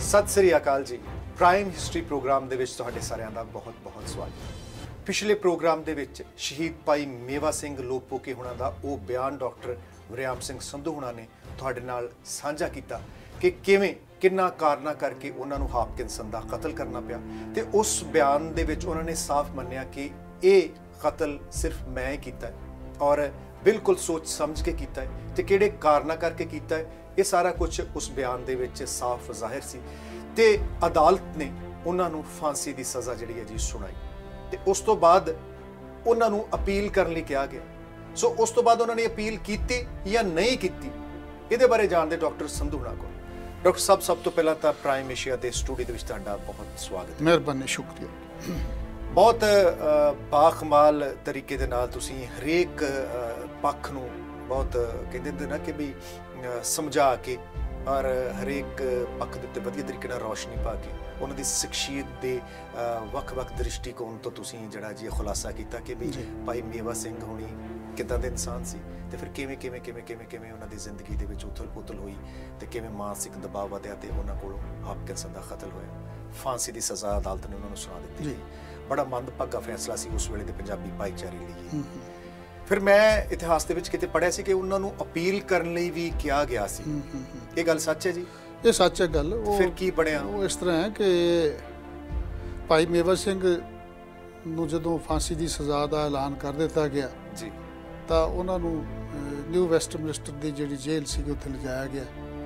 सत श्री अकाल जी। Prime history programme ਦੇ ਵਿੱਚ ਤੁਹਾਡੇ ਸਾਰਿਆਂ ਦਾ ਬਹੁਤ-ਬਹੁਤ ਸਵਾਗਤ। ਪਿਛਲੇ ਪ੍ਰੋਗਰਾਮ ਦੇ ਵਿੱਚ ਸ਼ਹੀਦ ਭਾਈ ਮੇਵਾ ਸਿੰਘ ਲੋਪੋਕੇ ਹੁਣਾਂ ਦਾ ਉਹ ਬਿਆਨ ਡਾਕਟਰ ਵਰਿਆਮ ਸਿੰਘ ਸੰਧੂ ਹੁਣਾਂ ਨੇ ਤੁਹਾਡੇ ਨਾਲ ਸਾਂਝਾ ਕੀਤਾ ਕਿ ਕਿਵੇਂ ਕਿੰਨਾ ਕਾਰਨਾਂ ਕਰਕੇ ਉਹਨਾਂ ਨੂੰ ਹਾਪਕਿੰਸਨ ਦਾ ਕਤਲ ਕਰਨਾ ਪਿਆ ਤੇ ਉਸ ਬਿਆਨ ਦੇ ਵਿੱਚ ਉਹਨਾਂ ਨੇ ਸਾਫ਼ ਮੰਨਿਆ ਕਿ ਇਹ ਕਤਲ ਸਿਰਫ ਮੈਂ ਕੀਤਾ ਔਰ ਬਿਲਕੁਲ ਸੋਚ ਸਮਝ ਕੇ ਕੀਤਾ ਹੈ ਤੇ ਕਿਹੜੇ ਕਾਰਨਾਂ ਕਰਕੇ ਕੀਤਾ ਹੈ ਇਹ ਸਾਰਾ ਕੁਝ ਉਸ ਬਿਆਨ ਦੇ ਵਿੱਚ ਸਾਫ਼ ਜ਼ਾਹਿਰ ਸੀ ਤੇ ਅਦਾਲਤ ਨੇ ਉਹਨਾਂ ਨੂੰ ਫਾਂਸੀ ਦੀ ਸਜ਼ਾ ਜਿਹੜੀ ਹੈ ਜੀ ਸੁਣਾਈ ਤੇ ਉਸ ਤੋਂ ਬਾਅਦ ਉਹਨਾਂ ਨੂੰ ਅਪੀਲ ਕਰਨ ਲਈ ਕਿਹਾ ਗਿਆ। ਸੋ ਉਸ ਤੋਂ ਬਾਅਦ ਉਹਨਾਂ ਨੇ ਅਪੀਲ ਕੀਤੀ ਜਾਂ ਨਹੀਂ ਕੀਤੀ ਇਹਦੇ ਬਾਰੇ ਜਾਣਦੇ ਡਾਕਟਰ ਸੰਧੂ ਹੁਣਾਂ ਕੋਲ। ਡਾਕਟਰ ਸਾਹਿਬ ਸਭ ਤੋਂ ਪਹਿਲਾਂ ਤਾਂ ਪ੍ਰਾਈਮ ਏਸ਼ੀਆ ਦੇ ਸਟੂਡੀਓ ਦੇ ਵਿੱਚ ਤੁਹਾਡਾ ਬਹੁਤ ਸਵਾਗਤ ਹੈ। ਮਿਹਰਬਾਨੀ, ਸ਼ੁਕਰੀਆ। ਬਹੁਤ ਬਾਖਮਾਲ ਤਰੀਕੇ ਦੇ ਨਾਲ ਤੁਸੀਂ ਹਰੇਕ ਪੱਖ ਨੂੰ ਬਹੁਤ ਕਹਿੰਦੇ ਹੁੰਦੇ ਨਾ ਕਿ ਵੀ ਸਮਝਾ ਕੇ ਔਰ ਹਰੇਕ ਪੱਖ ਦੇ ਉੱਤੇ ਵਧੀਆ ਤਰੀਕੇ ਨਾਲ ਰੌਸ਼ਨੀ ਪਾ ਕੇ ਉਹਨਾਂ ਦੀ ਸ਼ਖਸੀਅਤ ਦੇ ਵੱਖ-ਵੱਖ ਦ੍ਰਿਸ਼ਟੀਕੋਣ ਤੋਂ ਤੁਸੀਂ ਜਿਹੜਾ ਜੀ ਖੁਲਾਸਾ ਕੀਤਾ ਕਿ ਵੀ ਭਾਈ ਮੇਵਾ ਸਿੰਘ ਹੁਣੀ ਕਿੱਦਾਂ ਦੇ ਇਨਸਾਨ ਸੀ ਤੇ ਫਿਰ ਕਿਵੇਂ ਉਹਨਾਂ ਦੀ ਜ਼ਿੰਦਗੀ ਦੇ ਵਿੱਚ ਉਥਲ-ਪੁਥਲ ਹੋਈ ਤੇ ਕਿਵੇਂ ਮਾਨਸਿਕ ਦਬਾਅ ਵਧਿਆ ਤੇ ਉਹਨਾਂ ਕੋਲੋਂ ਹਾਪਕਿੰਸਨ ਦਾ ਕਤਲ ਹੋਇਆ। ਫਾਂਸੀ ਦੀ ਸਜ਼ਾ ਅਦਾਲਤ ਨੇ ਉਹਨਾਂ ਨੂੰ ਸੁਣਾ ਦਿੱਤੀ। ਬੜਾ ਮੰਦਭਾਗਾ ਫੈਸਲਾ ਸੀ ਉਸ ਵੇਲੇ ਦੇ ਪੰਜਾਬੀ ਭਾਈਚਾਰੇ ਲਈ। ਫਿਰ ਮੈਂ ਇਤਿਹਾਸ ਦੇ ਵਿੱਚ ਕਿਤੇ ਪੜ੍ਹਿਆ ਸੀ ਕਿ ਉਹਨਾਂ ਨੂੰ ਅਪੀਲ ਕਰਨ ਲਈ ਵੀ ਕਿਹਾ ਗਿਆ ਸੀ। ਇਹ ਗੱਲ ਸੱਚ ਹੈ ਜੀ? ਇਹ ਸੱਚ ਹੈ ਗੱਲ। ਉਹ ਫਿਰ ਕੀ ਬਣਿਆ? ਉਹ ਇਸ ਤਰ੍ਹਾਂ ਹੈ ਕਿ ਭਾਈ ਮੇਵਾ ਸਿੰਘ ਨੂੰ ਜਦੋਂ ਫਾਂਸੀ ਦੀ ਸਜ਼ਾ ਦਾ ਐਲਾਨ ਕਰ ਦਿੱਤਾ ਗਿਆ ਜੀ ਤਾਂ ਉਹਨਾਂ ਨੂੰ ਨਿਊ ਵੈਸਟਮਿਨਿਸਟਰ ਦੀ ਜਿਹੜੀ ਜੇਲ੍ਹ ਸੀਗੀ ਉੱਥੇ ਲਿਜਾਇਆ ਗਿਆ।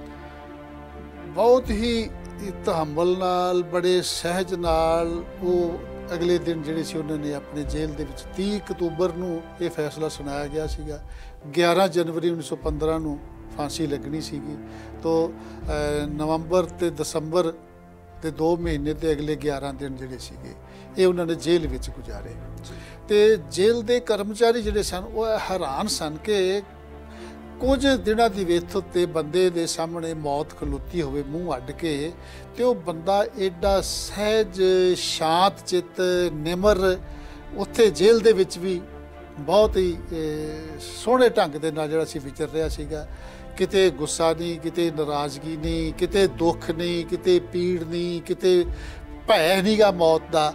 ਬਹੁਤ ਹੀ ਤਹੱਮਲ ਨਾਲ, ਬੜੇ ਸਹਿਜ ਨਾਲ ਉਹ ਅਗਲੇ ਦਿਨ ਜਿਹੜੇ ਸੀ ਉਹਨਾਂ ਨੇ ਆਪਣੇ ਜੇਲ੍ਹ ਦੇ ਵਿੱਚ 30 ਅਕਤੂਬਰ ਨੂੰ ਇਹ ਫੈਸਲਾ ਸੁਣਾਇਆ ਗਿਆ ਸੀਗਾ। 11 ਜਨਵਰੀ 1915 ਨੂੰ ਫਾਂਸੀ ਲੱਗਣੀ ਸੀਗੀ ਤੋਂ ਨਵੰਬਰ ਤੇ ਦਸੰਬਰ ਦੇ 2 ਮਹੀਨੇ ਤੇ ਅਗਲੇ 11 ਦਿਨ ਜਿਹੜੇ ਸੀਗੇ ਇਹ ਉਹਨਾਂ ਨੇ ਜੇਲ੍ਹ ਵਿੱਚ ਗੁਜ਼ਾਰੇ। ਤੇ ਜੇਲ੍ਹ ਦੇ ਕਰਮਚਾਰੀ ਜਿਹੜੇ ਸਨ ਉਹ ਹੈਰਾਨ ਸਨ ਕਿ ਕੁਝ ਦਿਨਾਂ ਦੀ ਵਿੱਥ ਉੱਤੇ ਬੰਦੇ ਦੇ ਸਾਹਮਣੇ ਮੌਤ ਖਲੋਤੀ ਹੋਵੇ ਮੂੰਹ ਅੱਡ ਕੇ ਤੇ ਉਹ ਬੰਦਾ ਐਡਾ ਸਹਿਜ, ਸ਼ਾਂਤ ਚਿੱਤ, ਨਿਮਰ ਉੱਥੇ ਜੇਲ੍ਹ ਦੇ ਵਿੱਚ ਵੀ ਬਹੁਤ ਹੀ ਸੋਹਣੇ ਢੰਗ ਦੇ ਨਾਲ ਜਿਹੜਾ ਸੀ ਵਿਚਰ ਰਿਹਾ ਸੀਗਾ। ਕਿਤੇ ਗੁੱਸਾ ਨਹੀਂ, ਕਿਤੇ ਨਾਰਾਜ਼ਗੀ ਨਹੀਂ, ਕਿਤੇ ਦੁੱਖ ਨਹੀਂ, ਕਿਤੇ ਪੀੜ ਨਹੀਂ, ਕਿਤੇ ਭੈ ਨਹੀਂਗਾ ਮੌਤ ਦਾ।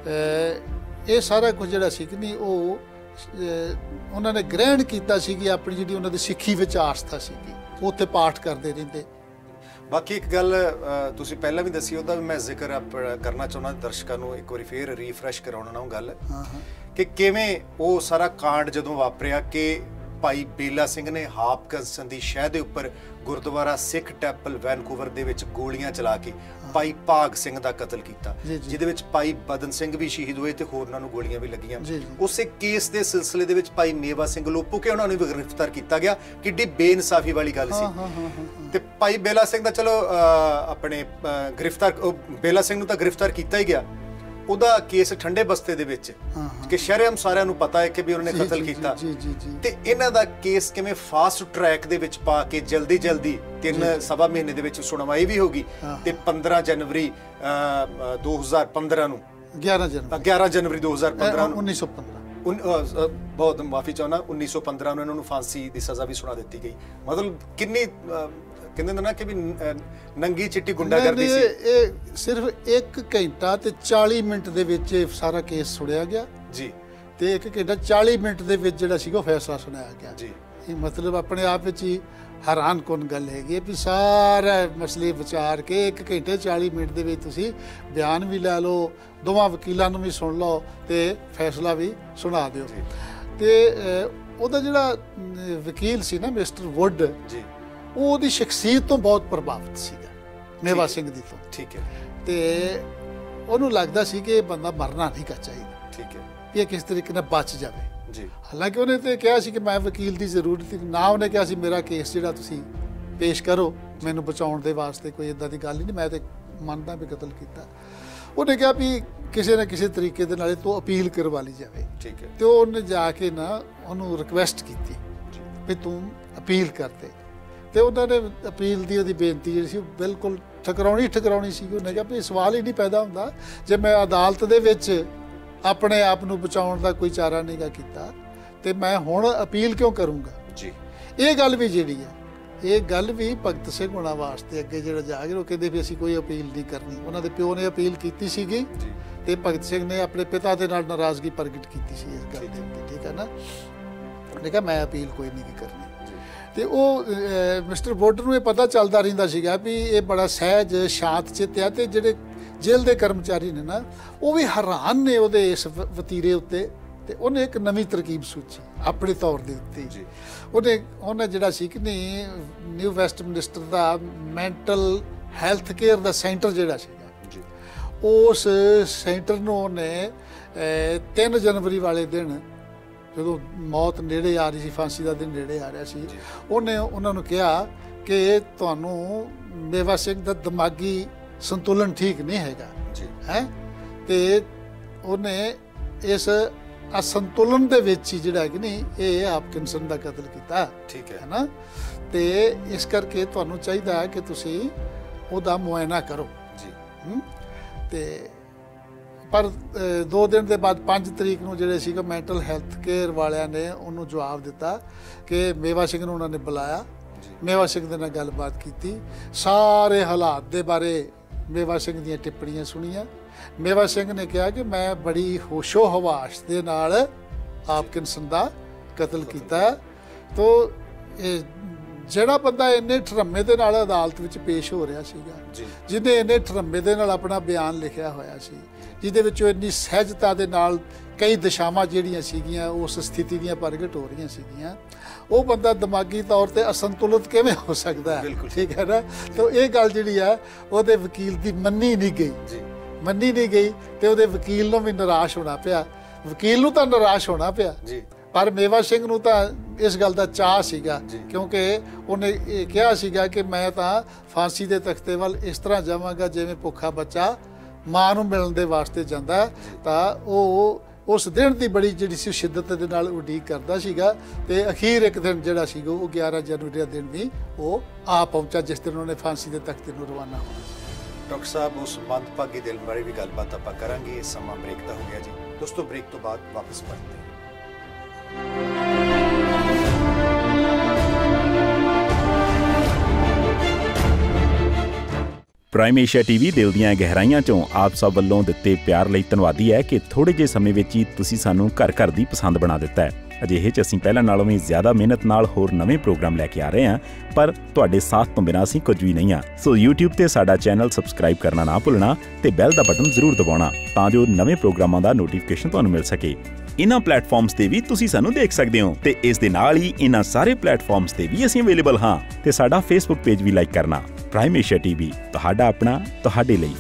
ਇਹ ਸਾਰਾ ਕੁਝ ਜਿਹੜਾ ਸੀ ਕਿ ਨਹੀਂ ਉਹ ਉਹਨਾਂ ਨੇ ਗ੍ਰਹਿਣ ਕੀਤਾ ਸੀ ਕਿ ਆਪਣੀ ਜਿਹੜੀ ਉਹਨਾਂ ਦੀ ਸਿੱਖੀ ਵਿੱਚ ਆਸਥਾ ਸੀਗੀ ਉੱਥੇ ਪਾਠ ਕਰਦੇ ਰਹਿੰਦੇ। ਬਾਕੀ ਇੱਕ ਗੱਲ ਤੁਸੀਂ ਪਹਿਲਾਂ ਵੀ ਦੱਸੀ ਉਹਦਾ ਵੀ ਮੈਂ ਜ਼ਿਕਰ ਕਰਨਾ ਚਾਹੁੰਦਾ ਦਰਸ਼ਕਾਂ ਨੂੰ ਇੱਕ ਵਾਰੀ ਫੇਰ ਰੀਫਰੈਸ਼ ਕਰਾਉਣਾ ਉਹ ਗੱਲ ਕਿ ਕਿਵੇਂ ਉਹ ਸਾਰਾ ਕਾਂਡ ਜਦੋਂ ਵਾਪਰਿਆ ਕਿ ਭਾਈ ਬੇਲਾ ਸਿੰਘ ਨੇ ਹਾਪਕਿੰਸਨ ਦੀ ਸ਼ਹਿ ਦੇ ਉੱਪਰ ਗੁਰਦੁਆਰਾ ਸਿੱਖ ਟੈਂਪਲ ਵੈਨਕੂਵਰ ਦੇ ਵਿੱਚ ਗੋਲੀਆਂ ਚਲਾ ਕੇ ਭਾਈ ਭਾਗ ਸਿੰਘ ਦਾ ਕਤਲ ਕੀਤਾ, ਜਿਹਦੇ ਵਿੱਚ ਭਾਈ ਬਦਨ ਸਿੰਘ ਵੀ ਸ਼ਹੀਦ ਹੋਏ ਤੇ ਹੋਰਨਾਂ ਨੂੰ ਗੋਲੀਆਂ ਵੀ ਲੱਗੀਆਂ। ਉਸੇ ਕੇਸ ਦੇ ਸਿਲਸਿਲੇ ਦੇ ਵਿੱਚ ਭਾਈ ਮੇਵਾ ਸਿੰਘ ਲੋਪੋਕੇ ਉਹਨਾਂ ਨੂੰ ਵੀ ਗ੍ਰਿਫਤਾਰ ਕੀਤਾ ਗਿਆ। ਕਿੱਡੀ ਬੇਇਨਸਾਫੀ ਵਾਲੀ ਗੱਲ ਸੀ। ਤੇ ਭਾਈ ਬੇਲਾ ਸਿੰਘ ਦਾ ਚਲੋ ਆਪਣੇ ਬੇਲਾ ਸਿੰਘ ਨੂੰ ਤਾਂ ਗ੍ਰਿਫਤਾਰ ਕੀਤਾ ਹੀ ਗਿਆ। ਉਹਦਾ ਕੇਸ ਠੰਡੇ ਬਸਤੇ ਦੇ ਵਿੱਚ ਕਿ ਸ਼ਰੇਆਮ ਸਾਰਿਆਂ ਨੂੰ ਪਤਾ ਹੈ ਕਿ ਵੀ ਉਹਨੇ ਕਤਲ ਕੀਤਾ ਤੇ ਇਹਨਾਂ ਦਾ ਕੇਸ ਕਿਵੇਂ ਫਾਸਟ ਟਰੈਕ ਦੇ ਵਿੱਚ ਪਾ ਕੇ ਜਲਦੀ 3.25 ਮਹੀਨੇ ਦੇ ਵਿੱਚ ਸੁਣਵਾਈ ਵੀ ਹੋ ਗਈ ਤੇ 15 ਜਨਵਰੀ 2015 ਨੂੰ 11 ਜਨਵਰੀ 2015 ਨੂੰ 1915 ਬਹੁਤ ਮਾਫੀ ਚਾਹੁੰਦਾ 1915 ਨੂੰ ਇਹਨਾਂ ਨੂੰ ਫਾਂਸੀ ਦੀ ਸਜ਼ਾ ਵੀ ਸੁਣਾ ਦਿੱਤੀ ਗਈ। ਮਤਲਬ ਕਿੰਨੀ ਕਹਿੰਦੇ ਨੇ ਨਾ ਕਿ ਵੀ ਨੰਗੀ ਚਿੱਟੀ ਗੁੰਡਾਗਰਦੀ ਸੀ। ਇਹ ਸਿਰਫ 1 ਘੰਟਾ ਤੇ 40 ਮਿੰਟ ਦੇ ਵਿੱਚ ਇਹ ਸਾਰਾ ਕੇਸ ਸੁਣਿਆ ਗਿਆ ਜੀ ਤੇ 1 ਘੰਟਾ 40 ਮਿੰਟ ਦੇ ਵਿੱਚ ਜਿਹੜਾ ਸੀਗਾ ਫੈਸਲਾ ਸੁਣਾਇਆ ਗਿਆ ਜੀ। ਇਹ ਮਤਲਬ ਆਪਣੇ ਆਪ ਵਿੱਚ ਹੀ ਹੈਰਾਨਕੁਨ ਗੱਲ ਹੈਗੀ ਹੈ ਵੀ ਸਾਰਾ ਮਸਲੇ ਵਿਚਾਰ ਕੇ 1 ਘੰਟੇ 40 ਮਿੰਟ ਦੇ ਵਿੱਚ ਤੁਸੀਂ ਬਿਆਨ ਵੀ ਲੈ ਲਓ, ਦੋਵਾਂ ਵਕੀਲਾਂ ਨੂੰ ਵੀ ਸੁਣ ਲਓ ਤੇ ਫੈਸਲਾ ਵੀ ਸੁਣਾ ਦਿਓ। ਤੇ ਉਹਦਾ ਜਿਹੜਾ ਵਕੀਲ ਸੀ ਨਾ ਮਿਸਟਰ ਵੁੱਡ ਜੀ ਉਹ ਉਹਦੀ ਸ਼ਖਸੀਅਤ ਤੋਂ ਬਹੁਤ ਪ੍ਰਭਾਵਿਤ ਸੀਗਾ ਮੇਵਾ ਸਿੰਘ ਦੀ ਤੋਂ। ਠੀਕ ਹੈ। ਤੇ ਉਹਨੂੰ ਲੱਗਦਾ ਸੀ ਕਿ ਇਹ ਬੰਦਾ ਮਰਨਾ ਨਹੀਂ ਚਾਹੀਦਾ। ਠੀਕ ਹੈ। ਇਹ ਕਿਸ ਤਰੀਕੇ ਨਾਲ ਬਚ ਜਾਵੇ ਜੀ। ਹਾਲਾਂਕਿ ਉਹਨੇ ਤੇ ਕਿਹਾ ਸੀ ਕਿ ਮੈਂ ਵਕੀਲ ਦੀ ਜ਼ਰੂਰਤ ਨਹੀਂ ਨਾ, ਉਹਨੇ ਕਿਹਾ ਸੀ ਮੇਰਾ ਕੇਸ ਜਿਹੜਾ ਤੁਸੀਂ ਪੇਸ਼ ਕਰੋ ਮੈਨੂੰ ਬਚਾਉਣ ਦੇ ਵਾਸਤੇ, ਕੋਈ ਇੱਦਾਂ ਦੀ ਗੱਲ ਹੀ ਨਹੀਂ, ਮੈਂ ਤੇ ਮੰਨਦਾ ਵੀ ਕਤਲ ਕੀਤਾ। ਉਹਨੇ ਕਿਹਾ ਵੀ ਕਿਸੇ ਨਾ ਕਿਸੇ ਤਰੀਕੇ ਦੇ ਨਾਲ ਤੋਂ ਅਪੀਲ ਕਰਵਾ ਲਈ ਜਾਵੇ। ਠੀਕ ਹੈ। ਤੇ ਉਹਨੇ ਜਾ ਕੇ ਨਾ ਉਹਨੂੰ ਰਿਕੁਐਸਟ ਕੀਤੀ ਵੀ ਤੂੰ ਅਪੀਲ ਕਰਦੇ ਤੇ ਉਹਨਾਂ ਨੇ ਅਪੀਲ ਦੀ ਉਹਦੀ ਬੇਨਤੀ ਜਿਹੜੀ ਸੀ ਬਿਲਕੁਲ ਠਕਰਾਉਣੀ ਸੀ। ਉਹਨੇ ਕਿਹਾ ਵੀ ਸਵਾਲ ਹੀ ਨਹੀਂ ਪੈਦਾ ਹੁੰਦਾ ਜੇ ਮੈਂ ਅਦਾਲਤ ਦੇ ਵਿੱਚ ਆਪਣੇ ਆਪ ਨੂੰ ਬਚਾਉਣ ਦਾ ਕੋਈ ਚਾਰਾ ਨਹੀਂ ਕੀਤਾ ਤੇ ਮੈਂ ਹੁਣ ਅਪੀਲ ਕਿਉਂ ਕਰੂੰਗਾ ਜੀ। ਇਹ ਗੱਲ ਵੀ ਜਿਹੜੀ ਹੈ ਇਹ ਗੱਲ ਵੀ ਭਗਤ ਸਿੰਘ ਹੋਣਾ ਵਾਸਤੇ ਅੱਗੇ ਜਿਹੜਾ ਜਾ ਕੇ ਉਹ ਕਹਿੰਦੇ ਵੀ ਅਸੀਂ ਕੋਈ ਅਪੀਲ ਨਹੀਂ ਕਰਨੀ। ਉਹਨਾਂ ਦੇ ਪਿਓ ਨੇ ਅਪੀਲ ਕੀਤੀ ਸੀਗੀ ਤੇ ਭਗਤ ਸਿੰਘ ਨੇ ਆਪਣੇ ਪਿਤਾ ਦੇ ਨਾਲ ਨਾਰਾਜ਼ਗੀ ਪ੍ਰਗਟ ਕੀਤੀ ਸੀ ਇਸ ਗੱਲ ਦੇ ਉੱਤੇ, ਠੀਕ ਹੈ ਨਾ। ਉਹਨੇ ਕਿਹਾ ਮੈਂ ਅਪੀਲ ਕੋਈ ਨਹੀਂ ਕਰਨੀ। ਤੇ ਉਹ ਮਿਸਟਰ ਵੁੱਡ ਨੂੰ ਇਹ ਪਤਾ ਚੱਲਦਾ ਰਹਿੰਦਾ ਸੀਗਾ ਵੀ ਇਹ ਬੜਾ ਸਹਿਜ ਸ਼ਾਂਤ ਚਿੱਤ ਆ, ਤੇ ਜਿਹੜੇ ਜੇਲ੍ਹ ਦੇ ਕਰਮਚਾਰੀ ਨੇ ਨਾ ਉਹ ਵੀ ਹੈਰਾਨ ਨੇ ਉਹਦੇ ਇਸ ਵਤੀਰੇ ਉੱਤੇ। ਤੇ ਉਹਨੇ ਇੱਕ ਨਵੀਂ ਤਰਕੀਬ ਸੋਚੀ ਆਪਣੇ ਤੌਰ ਦੇ ਉੱਤੇ ਜੀ। ਉਹਨੇ ਜਿਹੜਾ ਸੀ ਕਿ ਨਹੀਂ ਨਿਊ ਵੈਸਟਮਿਨਿਸਟਰ ਦਾ ਮੈਂਟਲ ਹੈਲਥ ਕੇਅਰ ਦਾ ਸੈਂਟਰ ਜਿਹੜਾ ਸੀਗਾ ਜੀ, ਉਸ ਸੈਂਟਰ ਨੂੰ ਉਹਨੇ 3 ਜਨਵਰੀ ਵਾਲੇ ਦਿਨ ਜਦੋਂ ਮੌਤ ਨੇੜੇ ਆ ਰਹੀ ਸੀ, ਫਾਂਸੀ ਦਾ ਦਿਨ ਨੇੜੇ ਆ ਰਿਹਾ ਸੀ, ਉਹਨੇ ਉਹਨਾਂ ਨੂੰ ਕਿਹਾ ਕਿ ਤੁਹਾਨੂੰ ਮੇਵਾ ਸਿੰਘ ਦਾ ਦਿਮਾਗੀ ਸੰਤੁਲਨ ਠੀਕ ਨਹੀਂ ਹੈਗਾ ਹੈ, ਤੇ ਉਹਨੇ ਇਸ ਅਸੰਤੁਲਨ ਦੇ ਵਿੱਚ ਹੀ ਜਿਹੜਾ ਕਿ ਨਹੀਂ ਇਹ ਹਾਪਕਿੰਸਨ ਦਾ ਕਤਲ ਕੀਤਾ, ਠੀਕ ਹੈ ਨਾ। ਤੇ ਇਸ ਕਰਕੇ ਤੁਹਾਨੂੰ ਚਾਹੀਦਾ ਹੈ ਕਿ ਤੁਸੀਂ ਉਹਦਾ ਮੁਆਇਨਾ ਕਰੋ ਜੀ। ਤੇ ਪਰ 2 ਦਿਨ ਦੇ ਬਾਅਦ 5 ਤਰੀਕ ਨੂੰ ਜਿਹੜੇ ਸੀਗਾ ਮੈਂਟਲ ਹੈਲਥ ਕੇਅਰ ਵਾਲਿਆਂ ਨੇ ਉਹਨੂੰ ਜਵਾਬ ਦਿੱਤਾ ਕਿ ਮੇਵਾ ਸਿੰਘ ਨੂੰ ਉਹਨਾਂ ਨੇ ਬੁਲਾਇਆ, ਮੇਵਾ ਸਿੰਘ ਦੇ ਨਾਲ ਗੱਲਬਾਤ ਕੀਤੀ, ਸਾਰੇ ਹਾਲਾਤ ਦੇ ਬਾਰੇ ਮੇਵਾ ਸਿੰਘ ਦੀਆਂ ਟਿੱਪਣੀਆਂ ਸੁਣੀਆਂ। ਮੇਵਾ ਸਿੰਘ ਨੇ ਕਿਹਾ ਕਿ ਮੈਂ ਬੜੀ ਹੋਸ਼ੋ ਹਵਾਸ ਦੇ ਨਾਲ ਹਾਪਕਿੰਸਨ ਦਾ ਕਤਲ ਕੀਤਾ। ਤੋ ਇਹ ਜਿਹੜਾ ਬੰਦਾ ਇੰਨੇ ਠਰੰਮੇ ਦੇ ਨਾਲ ਅਦਾਲਤ ਵਿੱਚ ਪੇਸ਼ ਹੋ ਰਿਹਾ ਸੀਗਾ, ਜਿਹਨੇ ਇੰਨੇ ਠਰੰਮੇ ਦੇ ਨਾਲ ਆਪਣਾ ਬਿਆਨ ਲਿਖਿਆ ਹੋਇਆ ਸੀ, ਜਿਹਦੇ ਵਿੱਚ ਇੰਨੀ ਸਹਿਜਤਾ ਦੇ ਨਾਲ ਕਈ ਦਿਸ਼ਾਵਾਂ ਜਿਹੜੀਆਂ ਸੀਗੀਆਂ ਉਸ ਸਥਿਤੀ ਦੀਆਂ ਪ੍ਰਗਟ ਹੋ ਰਹੀਆਂ ਸੀਗੀਆਂ, ਉਹ ਬੰਦਾ ਦਿਮਾਗੀ ਤੌਰ ਤੇ ਅਸੰਤੁਲਿਤ ਕਿਵੇਂ ਹੋ ਸਕਦਾ ਹੈ, ਠੀਕ ਹੈ ਨਾ। ਤਾਂ ਇਹ ਗੱਲ ਜਿਹੜੀ ਹੈ ਉਹਦੇ ਵਕੀਲ ਦੀ ਮੰਨੀ ਨਹੀਂ ਗਈ ਤੇ ਉਹਦੇ ਵਕੀਲ ਨੂੰ ਵੀ ਨਿਰਾਸ਼ ਹੋਣਾ ਪਿਆ। ਵਕੀਲ ਨੂੰ ਤਾਂ ਨਿਰਾਸ਼ ਹੋਣਾ ਪਿਆ ਪਰ ਮੇਵਾ ਸਿੰਘ ਨੂੰ ਤਾਂ ਇਸ ਗੱਲ ਦਾ ਚਾਅ ਸੀਗਾ, ਕਿਉਂਕਿ ਉਹਨੇ ਇਹ ਕਿਹਾ ਸੀਗਾ ਕਿ ਮੈਂ ਤਾਂ ਫਾਂਸੀ ਦੇ ਤਖਤੇ ਵੱਲ ਇਸ ਤਰ੍ਹਾਂ ਜਾਵਾਂਗਾ ਜਿਵੇਂ ਭੁੱਖਾ ਬੱਚਾ ਮਾਂ ਨੂੰ ਮਿਲਣ ਦੇ ਵਾਸਤੇ ਜਾਂਦਾ। ਤਾਂ ਉਹ ਉਸ ਦਿਨ ਦੀ ਬੜੀ ਜਿਹੜੀ ਸੀ ਸ਼ਿੱਦਤ ਦੇ ਨਾਲ ਉਡੀਕ ਕਰਦਾ ਸੀਗਾ। ਤੇ ਅਖੀਰ ਇੱਕ ਦਿਨ ਜਿਹੜਾ ਸੀਗਾ ਉਹ 11 ਜਨਵਰੀ ਦਾ ਦਿਨ ਵੀ ਉਹ ਆ ਪਹੁੰਚਾ ਜਿਸ ਦਿਨ ਉਹਨੇ ਫਾਂਸੀ ਦੇ ਤਖਤੇ ਨੂੰ ਰਵਾਨਾ ਹੋਣਾ। ਡਾਕਟਰ ਸਾਹਿਬ ਉਸ ਮੰਦਭਾਗੀ ਦਿਲ ਬਾਰੇ ਵੀ ਗੱਲਬਾਤ ਆਪਾਂ ਕਰਾਂਗੇ। ਸਮਾਂ ਬ੍ਰੇਕ ਦਾ ਹੋ ਗਿਆ ਜੀ ਦੋਸਤੋ, ਬ੍ਰੇਕ ਤੋਂ ਬਾਅਦ ਵਾਪਸ ਪਰਤਦੇ ਹਾਂ। ਪ੍ਰਾਈਮ ਏਸ਼ੀਆ ਟੀਵੀ ਦਿਲ ਦੀਆਂ ਗਹਿਰਾਈਆਂ ਚੋਂ ਆਪ ਸਭ ਵੱਲੋਂ ਦਿੱਤੇ ਪਿਆਰ ਲਈ ਧੰਨਵਾਦੀ ਹੈ ਕਿ ਥੋੜੇ ਜਿਹੇ ਸਮੇਂ ਵਿੱਚ ਹੀ ਤੁਸੀਂ ਸਾਨੂੰ ਘਰ ਦੀ ਪਸੰਦ ਬਣਾ ਦਿੱਤਾ ਹੈ। ਅਜਿਹੇ 'ਚ ਅਸੀਂ ਪਹਿਲਾਂ ਨਾਲੋਂ ਵੀ ਜ਼ਿਆਦਾ ਮਿਹਨਤ ਨਾਲ ਹੋਰ ਨਵੇਂ ਪ੍ਰੋਗਰਾਮ ਲੈ ਕੇ ਆ ਰਹੇ ਹਾਂ, ਪਰ ਤੁਹਾਡੇ ਸਾਥ ਤੋਂ ਬਿਨਾਂ ਅਸੀਂ ਕੁਝ ਵੀ ਨਹੀਂ ਹਾਂ। ਸੋ YouTube ਤੇ ਸਾਡਾ ਚੈਨਲ ਸਬਸਕ੍ਰਾਈਬ ਕਰਨਾ ਨਾ ਭੁੱਲਣਾ ਤੇ ਬੈਲ ਦਾ ਬਟਨ ਜ਼ਰੂਰ ਦਬਾਉਣਾ ਤਾਂ ਜੋ ਨਵੇਂ ਪ੍ਰੋਗਰਾਮਾਂ ਦਾ ਨੋਟੀਫਿਕੇਸ਼ਨ ਤੁਹਾਨੂੰ ਮਿਲ ਸਕੇ। ਇਹਨਾਂ ਪਲੇਟਫਾਰਮਸ ਤੇ ਵੀ ਤੁਸੀਂ ਸਾਨੂੰ ਦੇਖ ਸਕਦੇ ਹੋ ਤੇ ਇਸ ਦੇ ਨਾਲ ਹੀ ਇਹਨਾਂ ਸਾਰੇ ਪਲੇਟਫਾਰਮਸ ਤੇ ਵੀ ਅਸੀਂ ਅਵੇਲੇਬਲ ਹਾਂ। ਤੇ ਸਾਡਾ Facebook ਪੇਜ ਵੀ ਲਾਈਕ ਕਰਨਾ। ਪ੍ਰਾਈਮ ਏਸ਼ੀਆ ਟੀਵੀ, ਤੁਹਾਡਾ ਆਪਣਾ, ਤੁਹਾਡੇ ਲਈ।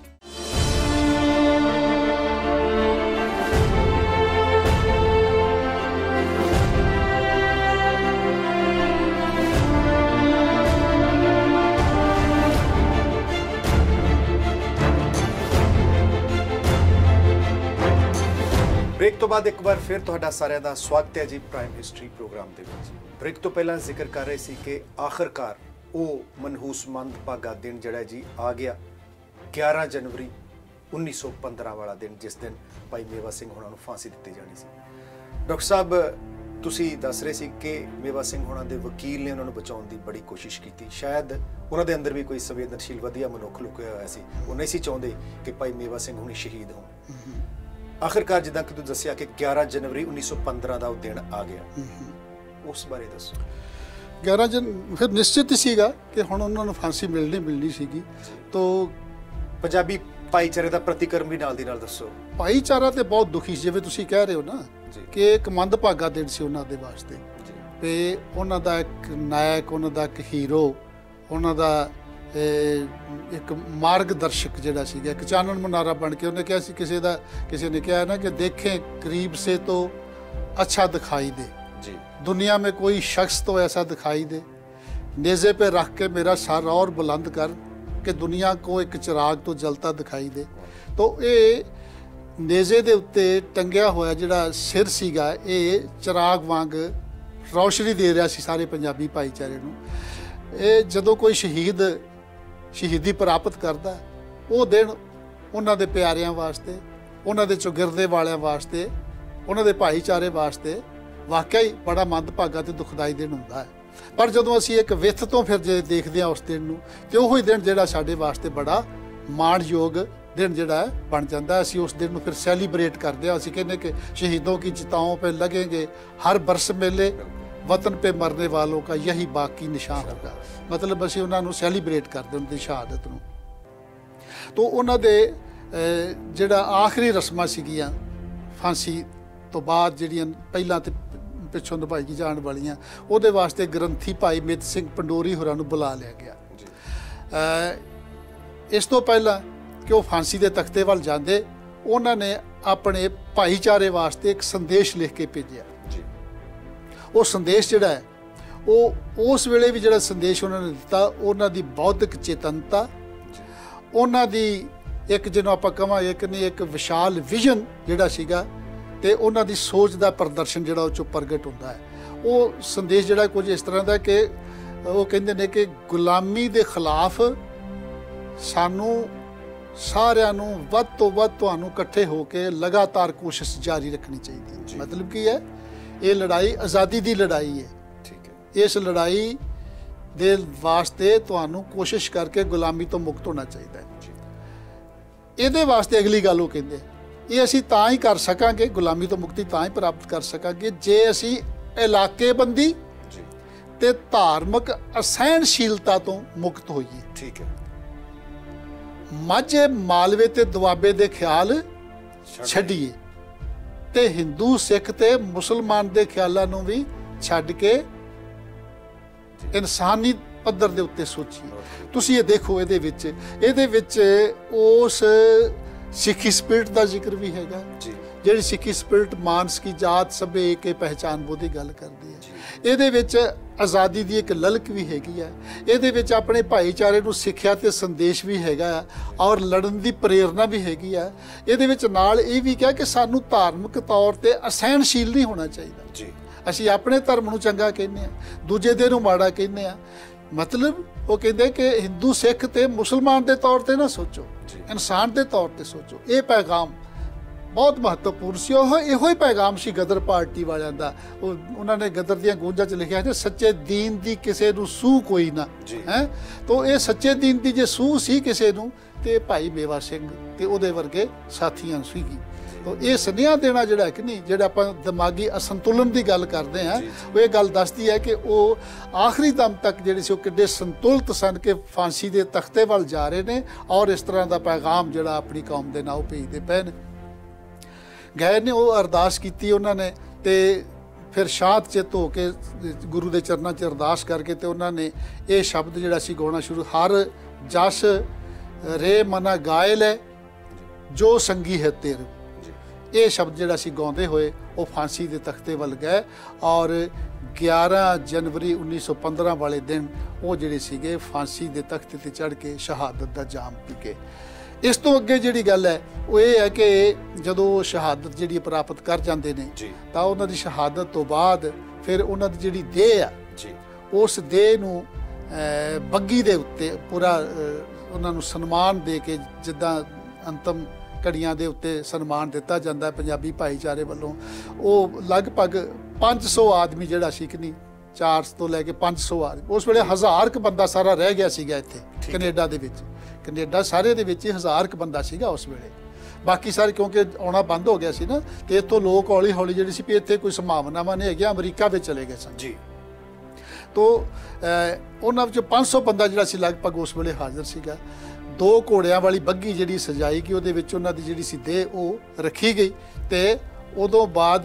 ਬ੍ਰੇਕ ਤੋਂ ਬਾਅਦ ਇੱਕ ਵਾਰ ਫਿਰ ਤੁਹਾਡਾ ਸਾਰਿਆਂ ਦਾ ਸਵਾਗਤ ਹੈ ਜੀ ਪ੍ਰਾਈਮ ਹਿਸਟਰੀ ਪ੍ਰੋਗਰਾਮ ਦੇ ਵਿੱਚ। ਬ੍ਰੇਕ ਤੋਂ ਪਹਿਲਾਂ ਜ਼ਿਕਰ ਕਰ ਰਹੇ ਸੀ ਕਿ ਆਖਰਕਾਰ ਉਹ ਮਨਹੂਸ ਮੰਦਭਾਗਾ ਦਿਨ ਜਿਹੜਾ ਜੀ ਆ ਗਿਆ, 11 ਜਨਵਰੀ 1915 ਵਾਲਾ ਦਿਨ, ਜਿਸ ਦਿਨ ਭਾਈ ਮੇਵਾ ਸਿੰਘ ਹੋਣਾ ਨੂੰ ਫਾਂਸੀ ਦਿੱਤੀ ਜਾਣੀ ਸੀ। ਡਾਕਟਰ ਸਾਹਿਬ ਤੁਸੀਂ ਦੱਸ ਰਹੇ ਸੀ ਕਿ ਮੇਵਾ ਸਿੰਘ ਹੋਣਾ ਦੇ ਵਕੀਲ ਨੇ ਉਹਨਾਂ ਨੂੰ ਬਚਾਉਣ ਦੀ ਬੜੀ ਕੋਸ਼ਿਸ਼ ਕੀਤੀ। ਸ਼ਾਇਦ ਉਹਨਾਂ ਦੇ ਅੰਦਰ ਵੀ ਕੋਈ ਸੰਵੇਦਨਸ਼ੀਲ ਵਧੀਆ ਮਨੁੱਖ ਲੁਕਿਆ ਹੋਇਆ ਸੀ, ਉਹ ਨਹੀਂ ਸੀ ਚਾਹੁੰਦੇ ਕਿ ਭਾਈ ਮੇਵਾ ਸਿੰਘ ਹੁਣੀ ਸ਼ਹੀਦ ਹੋਣ। ਆਖਿਰਕਾਰ ਜਿੱਦਾਂ ਕਿ ਤੁਸੀਂ ਦੱਸਿਆ ਕਿ 11 ਜਨਵਰੀ 1915 ਦਾ ਉਹ ਦਿਨ ਆ ਗਿਆ, ਉਸ ਬਾਰੇ ਦੱਸੋ। 11 ਫਿਰ ਨਿਸ਼ਚਿਤ ਸੀਗਾ ਕਿ ਹੁਣ ਉਹਨਾਂ ਨੂੰ ਫਾਂਸੀ ਮਿਲਣੀ ਸੀਗੀ। ਤੋ ਪੰਜਾਬੀ ਭਾਈਚਾਰੇ ਦਾ ਪ੍ਰਤੀਕਰਮ ਵੀ ਨਾਲ ਦੀ ਨਾਲ ਦੱਸੋ। ਭਾਈਚਾਰਾ ਤੇ ਬਹੁਤ ਦੁਖੀ ਸੀ, ਜਿਵੇਂ ਤੁਸੀਂ ਕਹਿ ਰਹੇ ਹੋ ਨਾ ਕਿ ਇੱਕ ਮੰਦਭਾਗਾ ਦਿਨ ਸੀ ਉਹਨਾਂ ਦੇ ਵਾਸਤੇ। ਤੇ ਉਹਨਾਂ ਦਾ ਇੱਕ ਨਾਇਕ, ਉਹਨਾਂ ਦਾ ਇੱਕ ਹੀਰੋ, ਉਹਨਾਂ ਦਾ ਇੱਕ ਮਾਰਗਦਰਸ਼ਕ ਜਿਹੜਾ ਸੀਗਾ, ਇੱਕ ਚਾਨਣ ਮਨਾਰਾ ਬਣ ਕੇ ਉਹਨੇ ਕਿਹਾ ਸੀ, ਕਿਸੇ ਨੇ ਕਿਹਾ ਨਾ ਕਿ ਦੇਖੇ ਕਰੀਬ ਸੇ तो अच्छा दिखाई दे जी, दुनिया में कोई शख्स तो ऐसा दिखाई दे, नेज़े पे रख के मेरा सर और बुलंद कर कि दुनिया को एक चिराग तो जलता दिखाई दे। तो ये नेज़े ਦੇ ਉੱਤੇ ਟੰਗਿਆ ਹੋਇਆ ਜਿਹੜਾ ਸਿਰ ਸੀਗਾ ਇਹ ਚਿਰਾਗ ਵਾਂਗ ਰੌਸ਼ਨੀ ਦੇ ਰਿਹਾ ਸੀ ਸਾਰੇ ਪੰਜਾਬੀ ਭਾਈਚਾਰੇ ਨੂੰ। ਇਹ ਜਦੋਂ ਕੋਈ ਸ਼ਹੀਦੀ ਪ੍ਰਾਪਤ ਕਰਦਾ, ਉਹ ਦਿਨ ਉਹਨਾਂ ਦੇ ਪਿਆਰਿਆਂ ਵਾਸਤੇ, ਉਹਨਾਂ ਦੇ ਚੌਗਿਰਦੇ ਵਾਲਿਆਂ ਵਾਸਤੇ, ਉਹਨਾਂ ਦੇ ਭਾਈਚਾਰੇ ਵਾਸਤੇ ਵਾਕਿਆ ਹੀ ਬੜਾ ਮੰਦਭਾਗਾ ਤੇ ਦੁਖਦਾਈ ਦਿਨ ਹੁੰਦਾ ਹੈ। ਪਰ ਜਦੋਂ ਅਸੀਂ ਇੱਕ ਵਿੱਥ ਤੋਂ ਫਿਰ ਜੇ ਦੇਖਦੇ ਹਾਂ ਉਸ ਦਿਨ ਨੂੰ, ਤੇ ਉਹ ਹੀ ਦਿਨ ਜਿਹੜਾ ਸਾਡੇ ਵਾਸਤੇ ਬੜਾ ਮਾਣਯੋਗ दिन ਜਿਹੜਾ ਹੈ ਬਣ ਜਾਂਦਾ। ਅਸੀਂ ਉਸ ਦਿਨ ਨੂੰ ਫਿਰ ਸੈਲੀਬ੍ਰੇਟ ਕਰਦੇ ਹਾਂ। ਅਸੀਂ ਕਹਿੰਦੇ ਕਿ शहीदों की चिताओं पे लगेंगे हर बरस मेले, वतन पे मरने वालों का यही बाकी निशान होगा। मतलब ਅਸੀਂ ਉਹਨਾਂ ਨੂੰ ਸੈਲੀਬ੍ਰੇਟ ਕਰਦੇ ਉਹਨਾਂ ਦੀ ਸ਼ਹਾਦਤ ਨੂੰ। तो ਉਹਨਾਂ ਦੇ ਜਿਹੜਾ ਆਖਰੀ ਰਸਮਾਂ ਸੀਗੀਆਂ ਫਾਂਸੀ ਤੋਂ ਬਾਅਦ, ਜਿਹੜੀਆਂ ਪਹਿਲਾਂ ਤੇ ਪਿੱਛੋਂ ਨਿਭਾਈ ਜਾਣ ਵਾਲੀਆਂ, ਉਹਦੇ ਵਾਸਤੇ ਗ੍ਰੰਥੀ ਭਾਈ ਮਿੱਤ ਸਿੰਘ ਪੰਡੋਰੀ ਹੋਰਾਂ ਨੂੰ ਬੁਲਾ ਲਿਆ ਗਿਆ। ਇਸ ਤੋਂ ਪਹਿਲਾਂ ਕਿ ਉਹ ਫਾਂਸੀ ਦੇ ਤਖਤੇ ਵੱਲ ਜਾਂਦੇ, ਉਹਨਾਂ ਨੇ ਆਪਣੇ ਭਾਈਚਾਰੇ ਵਾਸਤੇ ਇੱਕ ਸੰਦੇਸ਼ ਲਿਖ ਕੇ ਭੇਜਿਆ। ਉਹ ਸੰਦੇਸ਼ ਜਿਹੜਾ ਹੈ, ਉਹ ਉਸ ਵੇਲੇ ਵੀ ਜਿਹੜਾ ਸੰਦੇਸ਼ ਉਹਨਾਂ ਨੇ ਦਿੱਤਾ, ਉਹਨਾਂ ਦੀ ਬੌਧਿਕ ਚੇਤਨਤਾ, ਉਹਨਾਂ ਦੀ ਇੱਕ ਜਿਹਨੂੰ ਆਪਾਂ ਕਹਾਂਗੇ ਕਿ ਨਹੀਂ ਇੱਕ ਵਿਸ਼ਾਲ ਵਿਜ਼ਨ ਜਿਹੜਾ ਸੀਗਾ, ਤੇ ਉਹਨਾਂ ਦੀ ਸੋਚ ਦਾ ਪ੍ਰਦਰਸ਼ਨ ਜਿਹੜਾ ਉਹ 'ਚੋਂ ਪ੍ਰਗਟ ਹੁੰਦਾ ਹੈ। ਉਹ ਸੰਦੇਸ਼ ਜਿਹੜਾ ਕੁਝ ਇਸ ਤਰ੍ਹਾਂ ਦਾ ਕਿ ਉਹ ਕਹਿੰਦੇ ਨੇ ਕਿ ਗੁਲਾਮੀ ਦੇ ਖਿਲਾਫ ਸਾਨੂੰ ਸਾਰਿਆਂ ਨੂੰ ਵੱਧ ਤੋਂ ਵੱਧ ਤੁਹਾਨੂੰ ਇਕੱਠੇ ਹੋ ਕੇ ਲਗਾਤਾਰ ਕੋਸ਼ਿਸ਼ ਜਾਰੀ ਰੱਖਣੀ ਚਾਹੀਦੀ ਹੈ। ਮਤਲਬ ਕੀ ਹੈ, ਇਹ ਲੜਾਈ ਆਜ਼ਾਦੀ ਦੀ ਲੜਾਈ ਹੈ। ਠੀਕ ਹੈ, ਇਸ ਲੜਾਈ ਦੇ ਵਾਸਤੇ ਤੁਹਾਨੂੰ ਕੋਸ਼ਿਸ਼ ਕਰਕੇ ਗੁਲਾਮੀ ਤੋਂ ਮੁਕਤ ਹੋਣਾ ਚਾਹੀਦਾ ਹੈ। ਇਹਦੇ ਵਾਸਤੇ ਅਗਲੀ ਗੱਲ ਉਹ ਕਹਿੰਦੇ, ਇਹ ਅਸੀਂ ਤਾਂ ਹੀ ਕਰ ਸਕਾਂਗੇ, ਗੁਲਾਮੀ ਤੋਂ ਮੁਕਤੀ ਤਾਂ ਹੀ ਪ੍ਰਾਪਤ ਕਰ ਸਕਾਂਗੇ ਜੇ ਅਸੀਂ ਇਲਾਕੇਬੰਦੀ ਤੇ ਧਾਰਮਿਕ ਅਸਹਿਣਸ਼ੀਲਤਾ ਤੋਂ ਮੁਕਤ ਹੋਈਏ। ਠੀਕ ਹੈ, ਮਾਝੇ ਮਾਲਵੇ ਤੇ ਦੁਆਬੇ ਦੇ ਖਿਆਲ ਛੱਡੀਏ ਤੇ ਹਿੰਦੂ ਸਿੱਖ ਤੇ ਮੁਸਲਮਾਨ ਦੇ ਖਿਆਲਾਂ ਨੂੰ ਵੀ ਛੱਡ ਕੇ ਇਨਸਾਨੀ ਪੱਧਰ ਦੇ ਉੱਤੇ ਸੋਚੀਏ। ਤੁਸੀਂ ਇਹ ਦੇਖੋ, ਇਹਦੇ ਵਿੱਚ ਉਸ ਸਿੱਖੀ ਸਪਿਰਿਟ ਦਾ ਜ਼ਿਕਰ ਵੀ ਹੈਗਾ, ਜਿਹੜੀ ਸਿੱਖੀ ਸਪਿਰਿਟ ਮਾਨਸ ਕੀ ਜਾਤ ਸਭੇ ਏਕੇ ਪਹਿਚਾਨ ਬੋ ਦੀ ਗੱਲ ਕਰਦੀ ਹੈ। ਇਹਦੇ ਵਿੱਚ ਆਜ਼ਾਦੀ ਦੀ ਇੱਕ ਲਲਕ ਵੀ ਹੈਗੀ ਹੈ। ਇਹਦੇ ਵਿੱਚ ਆਪਣੇ ਭਾਈਚਾਰੇ ਨੂੰ ਸਿੱਖਿਆ ਤੇ ਸੰਦੇਸ਼ ਵੀ ਹੈਗਾ, ਔਰ ਲੜਨ ਦੀ ਪ੍ਰੇਰਨਾ ਵੀ ਹੈਗੀ ਆ। ਇਹਦੇ ਵਿੱਚ ਨਾਲ ਇਹ ਵੀ ਕਿਹਾ ਕਿ ਸਾਨੂੰ ਧਾਰਮਿਕ ਤੌਰ ਤੇ ਅਸਹਿਣਸ਼ੀਲ ਨਹੀਂ ਹੋਣਾ ਚਾਹੀਦਾ। ਅਸੀਂ ਆਪਣੇ ਧਰਮ ਨੂੰ ਚੰਗਾ ਕਹਿੰਦੇ ਹਾਂ, ਦੂਜੇ ਦੇ ਨੂੰ ਮਾੜਾ ਕਹਿੰਦੇ ਹਾਂ। ਮਤਲਬ ਉਹ ਕਹਿੰਦੇ ਕਿ ਹਿੰਦੂ ਸਿੱਖ ਤੇ ਮੁਸਲਮਾਨ ਦੇ ਤੌਰ ਤੇ ਨਾ ਸੋਚੋ, ਇਨਸਾਨ ਦੇ ਤੌਰ ਤੇ ਸੋਚੋ। ਇਹ ਪੈਗਾਮ ਬਹੁਤ ਮਹੱਤਵਪੂਰਨ ਸੀ। ਇਹੋ ਹੀ ਪੈਗਾਮ ਸੀ ਗਦਰ ਪਾਰਟੀ ਵਾਲਿਆਂ ਦਾ। ਉਹਨਾਂ ਨੇ ਗਦਰ ਦੀਆਂ ਗੂੰਜਾਂ 'ਚ ਲਿਖਿਆ ਕਿ ਸੱਚੇ ਦੀਨ ਦੀ ਕਿਸੇ ਨੂੰ ਸੂਹ ਕੋਈ ਨਾ ਹੈ। ਤਾਂ ਇਹ ਸੱਚੇ ਦੀਨ ਦੀ ਜੇ ਸੂਹ ਸੀ ਕਿਸੇ ਨੂੰ, ਤੇ ਭਾਈ ਮੇਵਾ ਸਿੰਘ ਤੇ ਉਹਦੇ ਵਰਗੇ ਸਾਥੀਆਂ ਸੀਗੀ। ਤਾਂ ਇਹ ਸੁਨੇਹਾ ਦੇਣਾ ਜਿਹੜਾ ਕਿ ਨਹੀਂ, ਜਿਹੜਾ ਆਪਾਂ ਦਿਮਾਗੀ ਅਸੰਤੁਲਨ ਦੀ ਗੱਲ ਕਰਦੇ ਹਾਂ, ਉਹ ਇਹ ਗੱਲ ਦੱਸਦੀ ਹੈ ਕਿ ਉਹ ਆਖਰੀ ਦਮ ਤੱਕ ਜਿਹੜੇ ਸੀ ਉਹ ਕਿੱਡੇ ਸੰਤੁਲਿਤ ਸਨ ਕਿ ਫਾਂਸੀ ਦੇ ਤਖਤੇ ਵੱਲ ਜਾ ਰਹੇ ਨੇ, ਔਰ ਇਸ ਤਰ੍ਹਾਂ ਦਾ ਪੈਗਾਮ ਜਿਹੜਾ ਆਪਣੀ ਕੌਮ ਦੇ ਨਾਲ ਭੇਜਦੇ ਪਏ ਨੇ। ਗਏ ਨੇ, ਉਹ ਅਰਦਾਸ ਕੀਤੀ ਉਹਨਾਂ ਨੇ, ਤੇ ਫਿਰ ਸ਼ਾਂਤ ਚਿੱਤ ਹੋ ਕੇ ਗੁਰੂ ਦੇ ਚਰਨਾਂ 'ਚ ਅਰਦਾਸ ਕਰਕੇ ਤੇ ਉਹਨਾਂ ਨੇ ਇਹ ਸ਼ਬਦ ਜਿਹੜਾ ਸੀ ਗਾਉਣਾ ਸ਼ੁਰੂ, ਹਰ ਜਸ ਰੇ ਮਨਾ ਗਾਇਲ ਹੈ ਜੋ ਸੰਗੀ ਹੈ ਤੇਰੇ। ਇਹ ਸ਼ਬਦ ਜਿਹੜਾ ਸੀ ਗਾਉਂਦੇ ਹੋਏ ਉਹ ਫਾਂਸੀ ਦੇ ਤਖਤੇ ਵੱਲ ਗਏ, ਔਰ 11 ਜਨਵਰੀ 1915 ਵਾਲੇ ਦਿਨ ਉਹ ਜਿਹੜੇ ਸੀਗੇ ਫਾਂਸੀ ਦੇ ਤਖਤੇ ਤੇ ਚੜ੍ਹ ਕੇ ਸ਼ਹਾਦਤ ਦਾ ਜਾਮ ਪੀ ਕੇ। ਇਸ ਤੋਂ ਅੱਗੇ ਜਿਹੜੀ ਗੱਲ ਹੈ ਉਹ ਇਹ ਹੈ ਕਿ ਜਦੋਂ ਸ਼ਹਾਦਤ ਜਿਹੜੀ ਪ੍ਰਾਪਤ ਕਰ ਜਾਂਦੇ ਨੇ, ਤਾਂ ਉਹਨਾਂ ਦੀ ਸ਼ਹਾਦਤ ਤੋਂ ਬਾਅਦ ਫਿਰ ਉਹਨਾਂ ਦੀ ਜਿਹੜੀ ਦੇਹ ਆ, ਉਸ ਦੇਹ ਨੂੰ ਬੱਗੀ ਦੇ ਉੱਤੇ ਪੂਰਾ ਉਹਨਾਂ ਨੂੰ ਸਨਮਾਨ ਦੇ ਕੇ, ਜਿੱਦਾਂ ਅੰਤਮ ਘੜੀਆਂ ਦੇ ਉੱਤੇ ਸਨਮਾਨ ਦਿੱਤਾ ਜਾਂਦਾ ਪੰਜਾਬੀ ਭਾਈਚਾਰੇ ਵੱਲੋਂ, ਉਹ ਲਗਭਗ 500 ਆਦਮੀ ਜਿਹੜਾ ਸੀ ਕਿ ਨਹੀਂ, 400 ਤੋਂ ਲੈ ਕੇ 500 ਆਦਮੀ, ਉਸ ਵੇਲੇ 1000 ਕੁ ਬੰਦਾ ਸਾਰਾ ਰਹਿ ਗਿਆ ਸੀਗਾ ਇੱਥੇ ਕੈਨੇਡਾ ਦੇ ਵਿੱਚ। ਕੈਨੇਡਾ ਸਾਰੇ ਦੇ ਵਿੱਚ 1000 ਕੁ ਬੰਦਾ ਸੀਗਾ ਉਸ ਵੇਲੇ। ਬਾਕੀ ਸਾਰੇ ਕਿਉਂਕਿ ਆਉਣਾ ਬੰਦ ਹੋ ਗਿਆ ਸੀ ਨਾ, ਤੇ ਇੱਥੋਂ ਲੋਕ ਹੌਲੀ ਹੌਲੀ ਜਿਹੜੀ ਸੀ ਵੀ ਇੱਥੇ ਕੋਈ ਸੰਭਾਵਨਾਵਾਂ ਨਹੀਂ ਹੈਗੀਆਂ, ਅਮਰੀਕਾ ਵਿੱਚ ਚਲੇ ਗਏ ਸਨ ਜੀ। ਤੋ ਉਹਨਾਂ ਵਿੱਚੋਂ 500 ਬੰਦਾ ਜਿਹੜਾ ਸੀ ਲਗਭਗ ਉਸ ਵੇਲੇ ਹਾਜ਼ਰ ਸੀਗਾ। 2 ਘੋੜਿਆਂ ਵਾਲੀ ਬੱਗੀ ਜਿਹੜੀ ਸਜਾਈ ਗਈ, ਉਹਦੇ ਵਿੱਚ ਉਹਨਾਂ ਦੀ ਜਿਹੜੀ ਸੀ ਦੇਹ ਉਹ ਰੱਖੀ ਗਈ, ਤੇ ਉਦੋਂ ਬਾਅਦ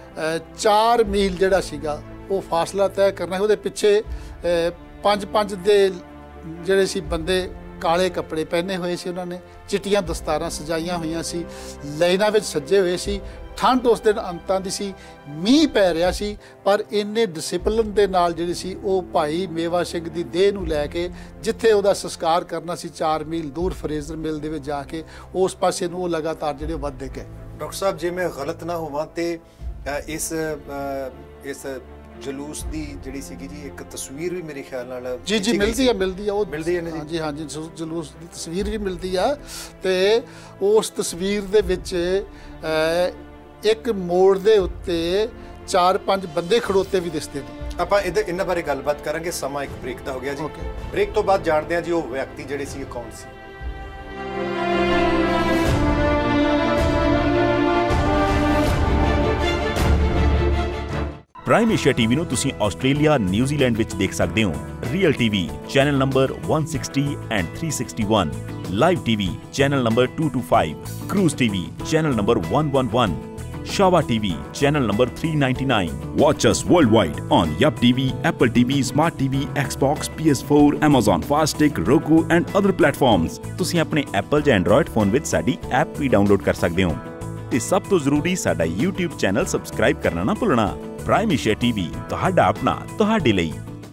4 ਮੀਲ ਜਿਹੜਾ ਸੀਗਾ ਉਹ ਫਾਸਲਾ ਤੈਅ ਕਰਨਾ। ਉਹਦੇ ਪਿੱਛੇ 5-5 ਦੇ ਜਿਹੜੇ ਸੀ ਬੰਦੇ ਕਾਲੇ ਕੱਪੜੇ ਪਹਿਨੇ ਹੋਏ ਸੀ, ਉਹਨਾਂ ਨੇ ਚਿੱਟੀਆਂ ਦਸਤਾਰਾਂ ਸਜਾਈਆਂ ਹੋਈਆਂ ਸੀ, ਲਾਈਨਾਂ ਵਿੱਚ ਸੱਜੇ ਹੋਏ ਸੀ। ਠੰਡ ਉਸ ਦਿਨ ਅੰਤਾਂ ਦੀ ਸੀ, ਮੀਂਹ ਪੈ ਰਿਹਾ ਸੀ, ਪਰ ਇੰਨੇ ਡਿਸਿਪਲਿਨ ਦੇ ਨਾਲ ਜਿਹੜੀ ਸੀ ਉਹ ਭਾਈ ਮੇਵਾ ਸਿੰਘ ਦੀ ਦੇਹ ਨੂੰ ਲੈ ਕੇ ਜਿੱਥੇ ਉਹਦਾ ਸੰਸਕਾਰ ਕਰਨਾ ਸੀ 4 ਮੀਲ ਦੂਰ ਫਰੇਜ਼ਰ ਮਿਲ ਦੇ ਵਿੱਚ ਜਾ ਕੇ ਉਸ ਪਾਸੇ ਨੂੰ ਉਹ ਲਗਾਤਾਰ ਜਿਹੜੇ ਵੱਧਦੇ ਗਏ। ਡਾਕਟਰ ਸਾਹਿਬ, ਜੇ ਮੈਂ ਗਲਤ ਨਾ ਹੋਵਾਂ ਤੇ ਇਸ ਜਲੂਸ ਦੀ ਜਿਹੜੀ ਸੀਗੀ ਜੀ ਇੱਕ ਤਸਵੀਰ ਵੀ ਮੇਰੇ ਖਿਆਲ ਨਾਲ ਜੀ ਮਿਲਦੀ ਆ ਉਹ ਮਿਲਦੀ ਹੈ ਜੀ। ਹਾਂਜੀ, ਜਲੂਸ ਦੀ ਤਸਵੀਰ ਵੀ ਮਿਲਦੀ ਆ, ਤੇ ਉਸ ਤਸਵੀਰ ਦੇ ਵਿੱਚ ਇੱਕ ਮੋੜ ਦੇ ਉੱਤੇ 4-5 ਬੰਦੇ ਖੜੋਤੇ ਵੀ ਦਿਸਦੇ ਨੇ। ਆਪਾਂ ਇਹਨਾਂ ਬਾਰੇ ਗੱਲਬਾਤ ਕਰਾਂਗੇ। ਸਮਾਂ ਇੱਕ ਬ੍ਰੇਕ ਦਾ ਹੋ ਗਿਆ ਜੀ। ਬ੍ਰੇਕ ਤੋਂ ਬਾਅਦ ਜਾਣਦੇ ਹਾਂ ਜੀ ਉਹ ਵਿਅਕਤੀ ਜਿਹੜੇ ਸੀ ਕੌਣ ਸੀ। ਪ੍ਰਾਈਮ ਏਸ਼ੀਆ ਟੀਵੀ ਨੂੰ ਤੁਸੀਂ ਆਸਟ੍ਰੇਲੀਆ, ਨਿਊਜ਼ੀਲੈਂਡ ਵਿੱਚ ਦੇਖ ਸਕਦੇ ਹੋ। Real TV channel number 160 and 361, Live TV channel number 225, Cruise TV channel number 111, Shava TV channel number 399. Watch us worldwide on Yup TV, Apple TV, Smart TV, Xbox, PS4, Amazon Fire Stick, Roku and other platforms. ਤੁਸੀਂ ਆਪਣੇ Apple ਜਾਂ Android phone ਵਿੱਚ ਸਾਡੀ app ਵੀ download ਕਰ ਸਕਦੇ ਹੋ। ਤੇ ਸਭ ਤੋਂ ਜ਼ਰੂਰੀ ਸਾਡਾ YouTube ਚੈਨਲ ਸਬਸਕ੍ਰਾਈਬ ਕਰਨਾ ਨਾ ਭੁੱਲਣਾ। ਪ੍ਰਾਈਮ ਏਸ਼ੀਆ ਟੀਵੀ ਤੁਹਾਡਾ ਆਪਣਾ, ਤੁਹਾਡੇ ਲਈ।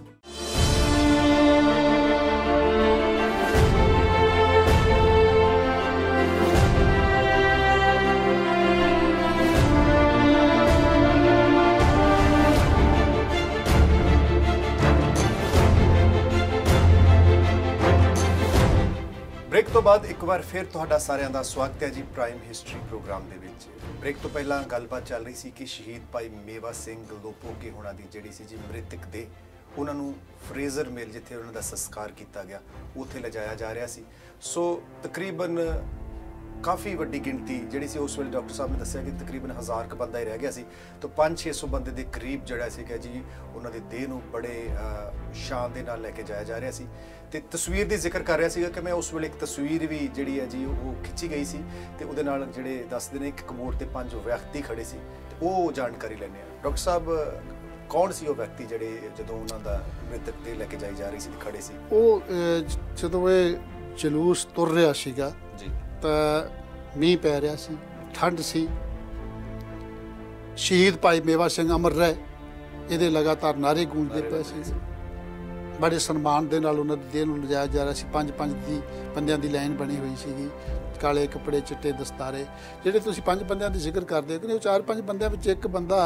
ਬ੍ਰੇਕ ਤੋਂ ਬਾਅਦ ਇੱਕ ਵਾਰ ਫਿਰ ਤੁਹਾਡਾ ਸਾਰਿਆਂ ਦਾ ਸਵਾਗਤ ਹੈ ਜੀ ਪ੍ਰਾਈਮ ਹਿਸਟਰੀ ਪ੍ਰੋਗਰਾਮ ਦੇ ਵਿੱਚ। ਬ੍ਰੇਕ ਤੋਂ ਪਹਿਲਾਂ ਗੱਲਬਾਤ ਚੱਲ ਰਹੀ ਸੀ ਕਿ ਸ਼ਹੀਦ ਭਾਈ ਮੇਵਾ ਸਿੰਘ ਲੋਪੋਕੇ ਹੋਣਾ ਦੀ ਜਿਹੜੀ ਸੀ ਜੀ ਮ੍ਰਿਤਕ ਦੇ, ਉਹਨਾਂ ਨੂੰ ਫਰੇਜ਼ਰ ਮਿਲ ਜਿੱਥੇ ਉਹਨਾਂ ਦਾ ਸੰਸਕਾਰ ਕੀਤਾ ਗਿਆ ਉੱਥੇ ਲਿਜਾਇਆ ਜਾ ਰਿਹਾ ਸੀ। ਸੋ ਤਕਰੀਬਨ ਕਾਫੀ ਵੱਡੀ ਗਿਣਤੀ ਜਿਹੜੀ ਸੀ ਉਸ ਵੇਲੇ ਡਾਕਟਰ ਸਾਹਿਬ ਨੇ ਦੱਸਿਆ ਕਿ ਤਕਰੀਬਨ 1000 ਕੁ ਬੰਦਾ ਹੀ ਰਹਿ ਗਿਆ ਸੀ। ਤਾਂ 500-600 ਬੰਦੇ ਦੇ ਕਰੀਬ ਜਿਹੜਾ ਸੀਗਾ ਜੀ ਉਹਨਾਂ ਦੀ ਦੇਹ ਨੂੰ ਬੜੇ ਸ਼ਾਨ ਦੇ ਨਾਲ ਲੈ ਕੇ ਜਾਇਆ ਜਾ ਰਿਹਾ ਸੀ। ਤੇ ਤਸਵੀਰ ਦੀ ਜ਼ਿਕਰ ਕਰ ਰਿਹਾ ਸੀਗਾ ਕਿ ਮੈਂ ਉਸ ਵੇਲੇ ਇੱਕ ਤਸਵੀਰ ਵੀ ਜਿਹੜੀ ਹੈ ਜੀ ਉਹ ਖਿੱਚੀ ਗਈ ਸੀ ਤੇ ਉਹਦੇ ਨਾਲ ਜਿਹੜੇ ਦੱਸਦੇ ਨੇ ਇੱਕ ਕਮੋਡ ਤੇ 5 ਵਿਅਕਤੀ ਖੜੇ ਸੀ। ਤੇ ਉਹ ਜਾਣਕਾਰੀ ਲੈਂਦੇ ਆ। ਡਾਕਟਰ ਸਾਹਿਬ, ਕੌਣ ਸੀ ਉਹ ਵਿਅਕਤੀ ਜਿਹੜੇ ਜਦੋਂ ਉਹਨਾਂ ਦਾ ਮ੍ਰਿਤਕ ਦੇਹ ਲੈ ਕੇ ਜਾਈ ਜਾ ਰਹੀ ਸੀ ਖੜੇ ਸੀ? ਉਹ ਜਦੋਂ ਇਹ ਜਲੂਸ ਤੁਰ ਰਿਹਾ ਸੀਗਾ ਜੀ ਤਾਂ ਮੀਂਹ ਪੈ ਰਿਹਾ ਸੀ, ਠੰਡ ਸੀ। ਸ਼ਹੀਦ ਭਾਈ ਮੇਵਾ ਸਿੰਘ ਅਮਰ ਰਹੇ, ਇਹਦੇ ਲਗਾਤਾਰ ਨਾਅਰੇ ਗੂੰਜਦੇ ਪਏ ਸੀ। ਬੜੇ ਸਨਮਾਨ ਦੇ ਨਾਲ ਉਹਨਾਂ ਦੀ ਦੇਹ ਨੂੰ ਲਿਜਾਇਆ ਜਾ ਰਿਹਾ ਸੀ। 5-5 ਦੀ ਬੰਦਿਆਂ ਦੀ ਲਾਈਨ ਬਣੀ ਹੋਈ ਸੀਗੀ, ਕਾਲੇ ਕੱਪੜੇ, ਚਿੱਟੇ ਦਸਤਾਰੇ। ਜਿਹੜੇ ਤੁਸੀਂ 5 ਬੰਦਿਆਂ ਦੀ ਜ਼ਿਕਰ ਕਰਦੇ ਹੋ ਕਿ ਉਹ 4-5 ਬੰਦਿਆਂ ਵਿੱਚ ਇੱਕ ਬੰਦਾ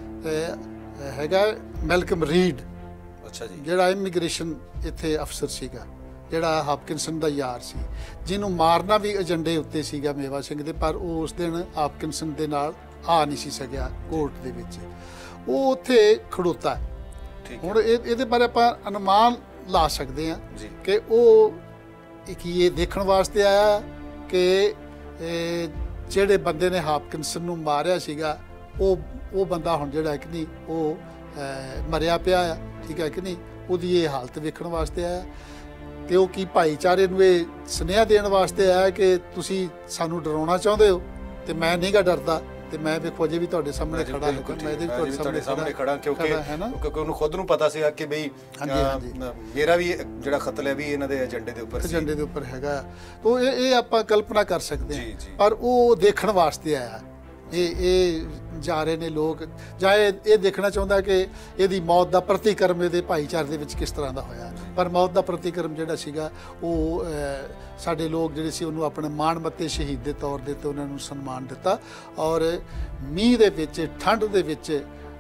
ਹੈਗਾ ਮੈਲਕਮ ਰੀਡ। ਅੱਛਾ ਜੀ। ਜਿਹੜਾ ਇਮੀਗ੍ਰੇਸ਼ਨ ਇੱਥੇ ਅਫਸਰ ਸੀਗਾ, ਜਿਹੜਾ ਹਾਪਕਿੰਸਨ ਦਾ ਯਾਰ ਸੀ, ਜਿਹਨੂੰ ਮਾਰਨਾ ਵੀ ਏਜੰਡੇ ਉੱਤੇ ਸੀਗਾ ਮੇਵਾ ਸਿੰਘ ਦੇ, ਪਰ ਉਹ ਉਸ ਦਿਨ ਹਾਪਕਿੰਸਨ ਦੇ ਨਾਲ ਆ ਨਹੀਂ ਸੀ ਸਕਿਆ ਕੋਰਟ ਦੇ ਵਿੱਚ। ਉਹ ਉੱਥੇ ਖੜੋਤਾ ਹੈ। ਹੁਣ ਇਹਦੇ ਬਾਰੇ ਆਪਾਂ ਅਨੁਮਾਨ ਲਾ ਸਕਦੇ ਹਾਂ ਕਿ ਉਹ ਕੀ ਇਹ ਦੇਖਣ ਵਾਸਤੇ ਆਇਆ ਕਿ ਜਿਹੜੇ ਬੰਦੇ ਨੇ ਹਾਪਕਿੰਸਨ ਨੂੰ ਮਾਰਿਆ ਸੀਗਾ ਉਹ ਬੰਦਾ ਹੁਣ ਜਿਹੜਾ ਕਿ ਨਹੀਂ ਉਹ ਮਰਿਆ ਪਿਆ ਆ, ਠੀਕ ਹੈ ਕਿ ਨਹੀਂ, ਉਹਦੀ ਇਹ ਹਾਲਤ ਵੇਖਣ ਵਾਸਤੇ ਆਇਆ। ਤੇ ਉਹ ਕੀ ਭਾਈਚਾਰੇ ਨੂੰ ਇਹ ਸੁਨੇਹਾ ਦੇਣ ਵਾਸਤੇ ਆਇਆ ਕਿ ਤੁਸੀਂ ਸਾਨੂੰ ਡਰਾਉਣਾ ਚਾਹੁੰਦੇ ਹੋ ਤੇ ਮੈਂ ਨਹੀਂ ਗਾ ਡਰਦਾ, ਤੇ ਮੈਂ ਵੇਖੋ ਅਜੇ ਵੀ ਤੁਹਾਡੇ ਸਾਹਮਣੇ ਖੜਾ ਹਾਂ। ਮੈਂ ਇਹਦੇ ਤੁਹਾਡੇ ਸਾਹਮਣੇ ਖੜਾ ਕਿਉਂਕਿ ਉਹਨੂੰ ਖੁਦ ਨੂੰ ਪਤਾ ਸੀਗਾ ਕਿ ਬਈ ਮੇਰਾ ਵੀ ਜਿਹੜਾ ਕਤਲ ਹੈ ਵੀ ਇਹਨਾਂ ਦੇ ਏਜੰਡੇ ਦੇ ਉੱਪਰ ਹੈਗਾ। ਤਾਂ ਇਹ ਆਪਾਂ ਕਲਪਨਾ ਕਰ ਸਕਦੇ ਹਾਂ, ਪਰ ਉਹ ਦੇਖਣ ਵਾਸਤੇ ਆਇਆ। ਇਹ ਜਾ ਰਹੇ ਨੇ ਲੋਕ, ਜਾਂ ਇਹ ਦੇਖਣਾ ਚਾਹੁੰਦਾ ਕਿ ਇਹਦੀ ਮੌਤ ਦਾ ਪ੍ਰਤੀਕਰਮ ਇਹਦੇ ਭਾਈਚਾਰੇ ਦੇ ਵਿੱਚ ਕਿਸ ਤਰ੍ਹਾਂ ਦਾ ਹੋਇਆ। ਪਰ ਮੌਤ ਦਾ ਪ੍ਰਤੀਕਰਮ ਜਿਹੜਾ ਸੀਗਾ ਉਹ ਸਾਡੇ ਲੋਕ ਜਿਹੜੇ ਸੀ ਉਹਨੂੰ ਆਪਣੇ ਮਾਣਮੱਤੇ ਸ਼ਹੀਦ ਦੇ ਤੌਰ ਦੇ ਉੱਤੇ ਉਹਨਾਂ ਨੂੰ ਸਨਮਾਨ ਦਿੱਤਾ। ਔਰ ਮੀਂਹ ਦੇ ਵਿੱਚ, ਠੰਡ ਦੇ ਵਿੱਚ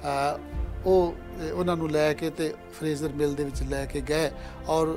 ਉਹ ਉਹਨਾਂ ਨੂੰ ਲੈ ਕੇ ਤੇ ਫਰੇਜ਼ਰ ਮਿਲ ਦੇ ਵਿੱਚ ਲੈ ਕੇ ਗਏ। ਔਰ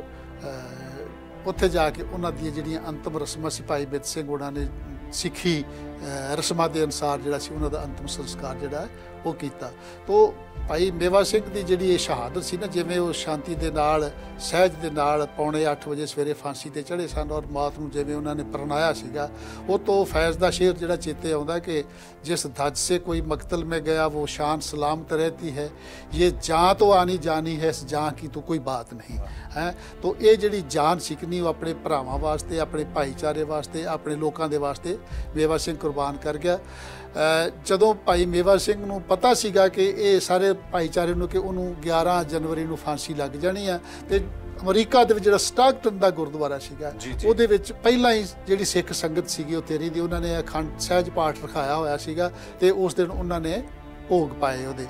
ਉੱਥੇ ਜਾ ਕੇ ਉਹਨਾਂ ਦੀਆਂ ਜਿਹੜੀਆਂ ਅੰਤਮ ਰਸਮਾਂ ਸੀ, ਭਾਈ ਬਿੱਤ ਸਿੰਘ ਉਹਨਾਂ ਨੇ ਸਿੱਖੀ ਰਸਮਾਂ ਦੇ ਅਨੁਸਾਰ ਜਿਹੜਾ ਸੀ ਉਹਨਾਂ ਦਾ ਅੰਤਮ ਸੰਸਕਾਰ ਜਿਹੜਾ ਉਹ ਕੀਤਾ। ਤੋ ਭਾਈ ਮੇਵਾ ਸਿੰਘ ਦੀ ਜਿਹੜੀ ਇਹ ਸ਼ਹਾਦਤ ਸੀ ਨਾ, ਜਿਵੇਂ ਉਹ ਸ਼ਾਂਤੀ ਦੇ ਨਾਲ, ਸਹਿਜ ਦੇ ਨਾਲ 7:45 ਵਜੇ ਸਵੇਰੇ ਫਾਂਸੀ ਤੇ ਚੜ੍ਹੇ ਸਨ ਔਰ ਮੌਤ ਨੂੰ ਜਿਵੇਂ ਉਹਨਾਂ ਨੇ ਪ੍ਰਣਾਇਆ ਸੀਗਾ, ਉਹ ਤੋਂ ਫੈਜ਼ ਦਾ ਸ਼ੇਰ ਜਿਹੜਾ ਚੇਤੇ ਆਉਂਦਾ ਕਿ ਜਿਸ ਧਜ ਸੇ ਕੋਈ ਮਕਤਲ में गया वो शान सलामत रहती है, ये जान तो आनी जानी है, इस जान की तो कोई बात नहीं है। तो ਇਹ ਜਿਹੜੀ ਜਾਨ ਸਿੱਖਣੀ ਉਹ ਆਪਣੇ ਭਰਾਵਾਂ ਵਾਸਤੇ, ਆਪਣੇ ਭਾਈਚਾਰੇ ਵਾਸਤੇ, ਆਪਣੇ ਲੋਕਾਂ ਦੇ ਵਾਸਤੇ ਮੇਵਾ ਸਿੰਘ ਕੁਰਬਾਨ ਕਰ ਗਿਆ। ਜਦੋਂ ਭਾਈ ਮੇਵਾ ਸਿੰਘ ਨੂੰ ਪਤਾ ਸੀਗਾ ਕਿ ਇਹ ਸਾਰੇ ਭਾਈਚਾਰੇ ਨੂੰ ਕਿ ਉਹਨੂੰ 11 ਜਨਵਰੀ ਨੂੰ ਫਾਂਸੀ ਲੱਗ ਜਾਣੀ ਆ, ਤੇ ਅਮਰੀਕਾ ਦੇ ਵਿੱਚ ਜਿਹੜਾ ਸਟਾਕਟਨ ਦਾ ਗੁਰਦੁਆਰਾ ਸੀਗਾ ਉਹਦੇ ਵਿੱਚ ਪਹਿਲਾਂ ਹੀ ਜਿਹੜੀ ਸਿੱਖ ਸੰਗਤ ਸੀਗੀ ਉਹ ਤੇਰੀ ਦੀ, ਉਹਨਾਂ ਨੇ ਅਖੰਡ ਸਹਿਜ ਪਾਠ ਰਖਾਇਆ ਹੋਇਆ ਸੀਗਾ ਤੇ ਉਸ ਦਿਨ ਉਹਨਾਂ ਨੇ ਭੋਗ ਪਾਏ ਉਹਦੇ।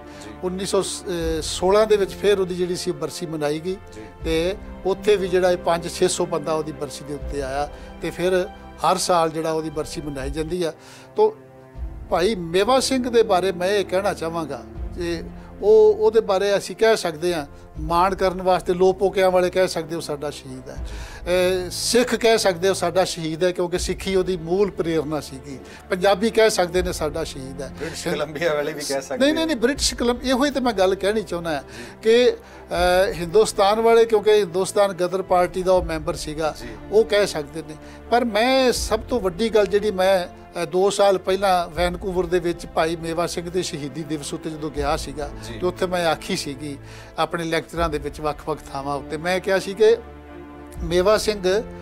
1916 ਦੇ ਵਿੱਚ ਫਿਰ ਉਹਦੀ ਜਿਹੜੀ ਸੀ ਬਰਸੀ ਮਨਾਈ ਗਈ ਤੇ ਉੱਥੇ ਵੀ ਜਿਹੜਾ 500-600 ਬੰਦਾ ਉਹਦੀ ਬਰਸੀ ਦੇ ਉੱਤੇ ਆਇਆ ਤੇ ਫਿਰ ਹਰ ਸਾਲ ਜਿਹੜਾ ਉਹਦੀ ਬਰਸੀ ਮਨਾਈ ਜਾਂਦੀ ਆ। ਤੋ ਭਾਈ ਮੇਵਾ ਸਿੰਘ ਦੇ ਬਾਰੇ ਮੈਂ ਇਹ ਕਹਿਣਾ ਚਾਹਾਂਗਾ ਕਿ ਉਹਦੇ ਬਾਰੇ ਅਸੀਂ ਕਹਿ ਸਕਦੇ ਹਾਂ ਮਾਣ ਕਰਨ ਵਾਸਤੇ ਲੋਪੋਕਿਆਂ ਵਾਲੇ ਕਹਿ ਸਕਦੇ ਹੋ ਸਾਡਾ ਸ਼ਹੀਦ ਹੈ, ਸਿੱਖ ਕਹਿ ਸਕਦੇ ਹੋ ਸਾਡਾ ਸ਼ਹੀਦ ਹੈ ਕਿਉਂਕਿ ਸਿੱਖੀ ਉਹਦੀ ਮੂਲ ਪ੍ਰੇਰਨਾ ਸੀਗੀ, ਪੰਜਾਬੀ ਕਹਿ ਸਕਦੇ ਨੇ ਸਾਡਾ ਸ਼ਹੀਦ ਹੈ, ਬ੍ਰਿਟਿਸ਼ ਕੋਲੰਬੀਆ ਵਾਲੇ ਵੀ ਕਹਿ ਸਕਦੇ ਨਹੀਂ ਬ੍ਰਿਟਿਸ਼ ਕੋਲੰਬੀਆ, ਇਹੋ ਹੀ ਤਾਂ ਮੈਂ ਗੱਲ ਕਹਿਣੀ ਚਾਹੁੰਦਾ ਕਿ ਹਿੰਦੁਸਤਾਨ ਵਾਲੇ ਕਿਉਂਕਿ ਹਿੰਦੁਸਤਾਨ ਗਦਰ ਪਾਰਟੀ ਦਾ ਉਹ ਮੈਂਬਰ ਸੀਗਾ, ਉਹ ਕਹਿ ਸਕਦੇ ਨੇ। ਪਰ ਮੈਂ ਸਭ ਤੋਂ ਵੱਡੀ ਗੱਲ ਜਿਹੜੀ ਮੈਂ 2 ਸਾਲ ਪਹਿਲਾਂ ਵੈਨਕੂਵਰ ਦੇ ਵਿੱਚ ਭਾਈ ਮੇਵਾ ਸਿੰਘ ਦੇ ਸ਼ਹੀਦੀ ਦਿਵਸ ਉੱਤੇ ਜਦੋਂ ਗਿਆ ਸੀਗਾ ਤੇ ਉੱਥੇ ਮੈਂ ਆਖੀ ਸੀਗੀ ਆਪਣੇ ਲੈਕਚਰਾਂ ਦੇ ਵਿੱਚ ਵੱਖ-ਵੱਖ ਥਾਵਾਂ ਉੱਤੇ, ਮੈਂ ਕਿਹਾ ਸੀ ਕਿ ਮੇਵਾ ਸਿੰਘ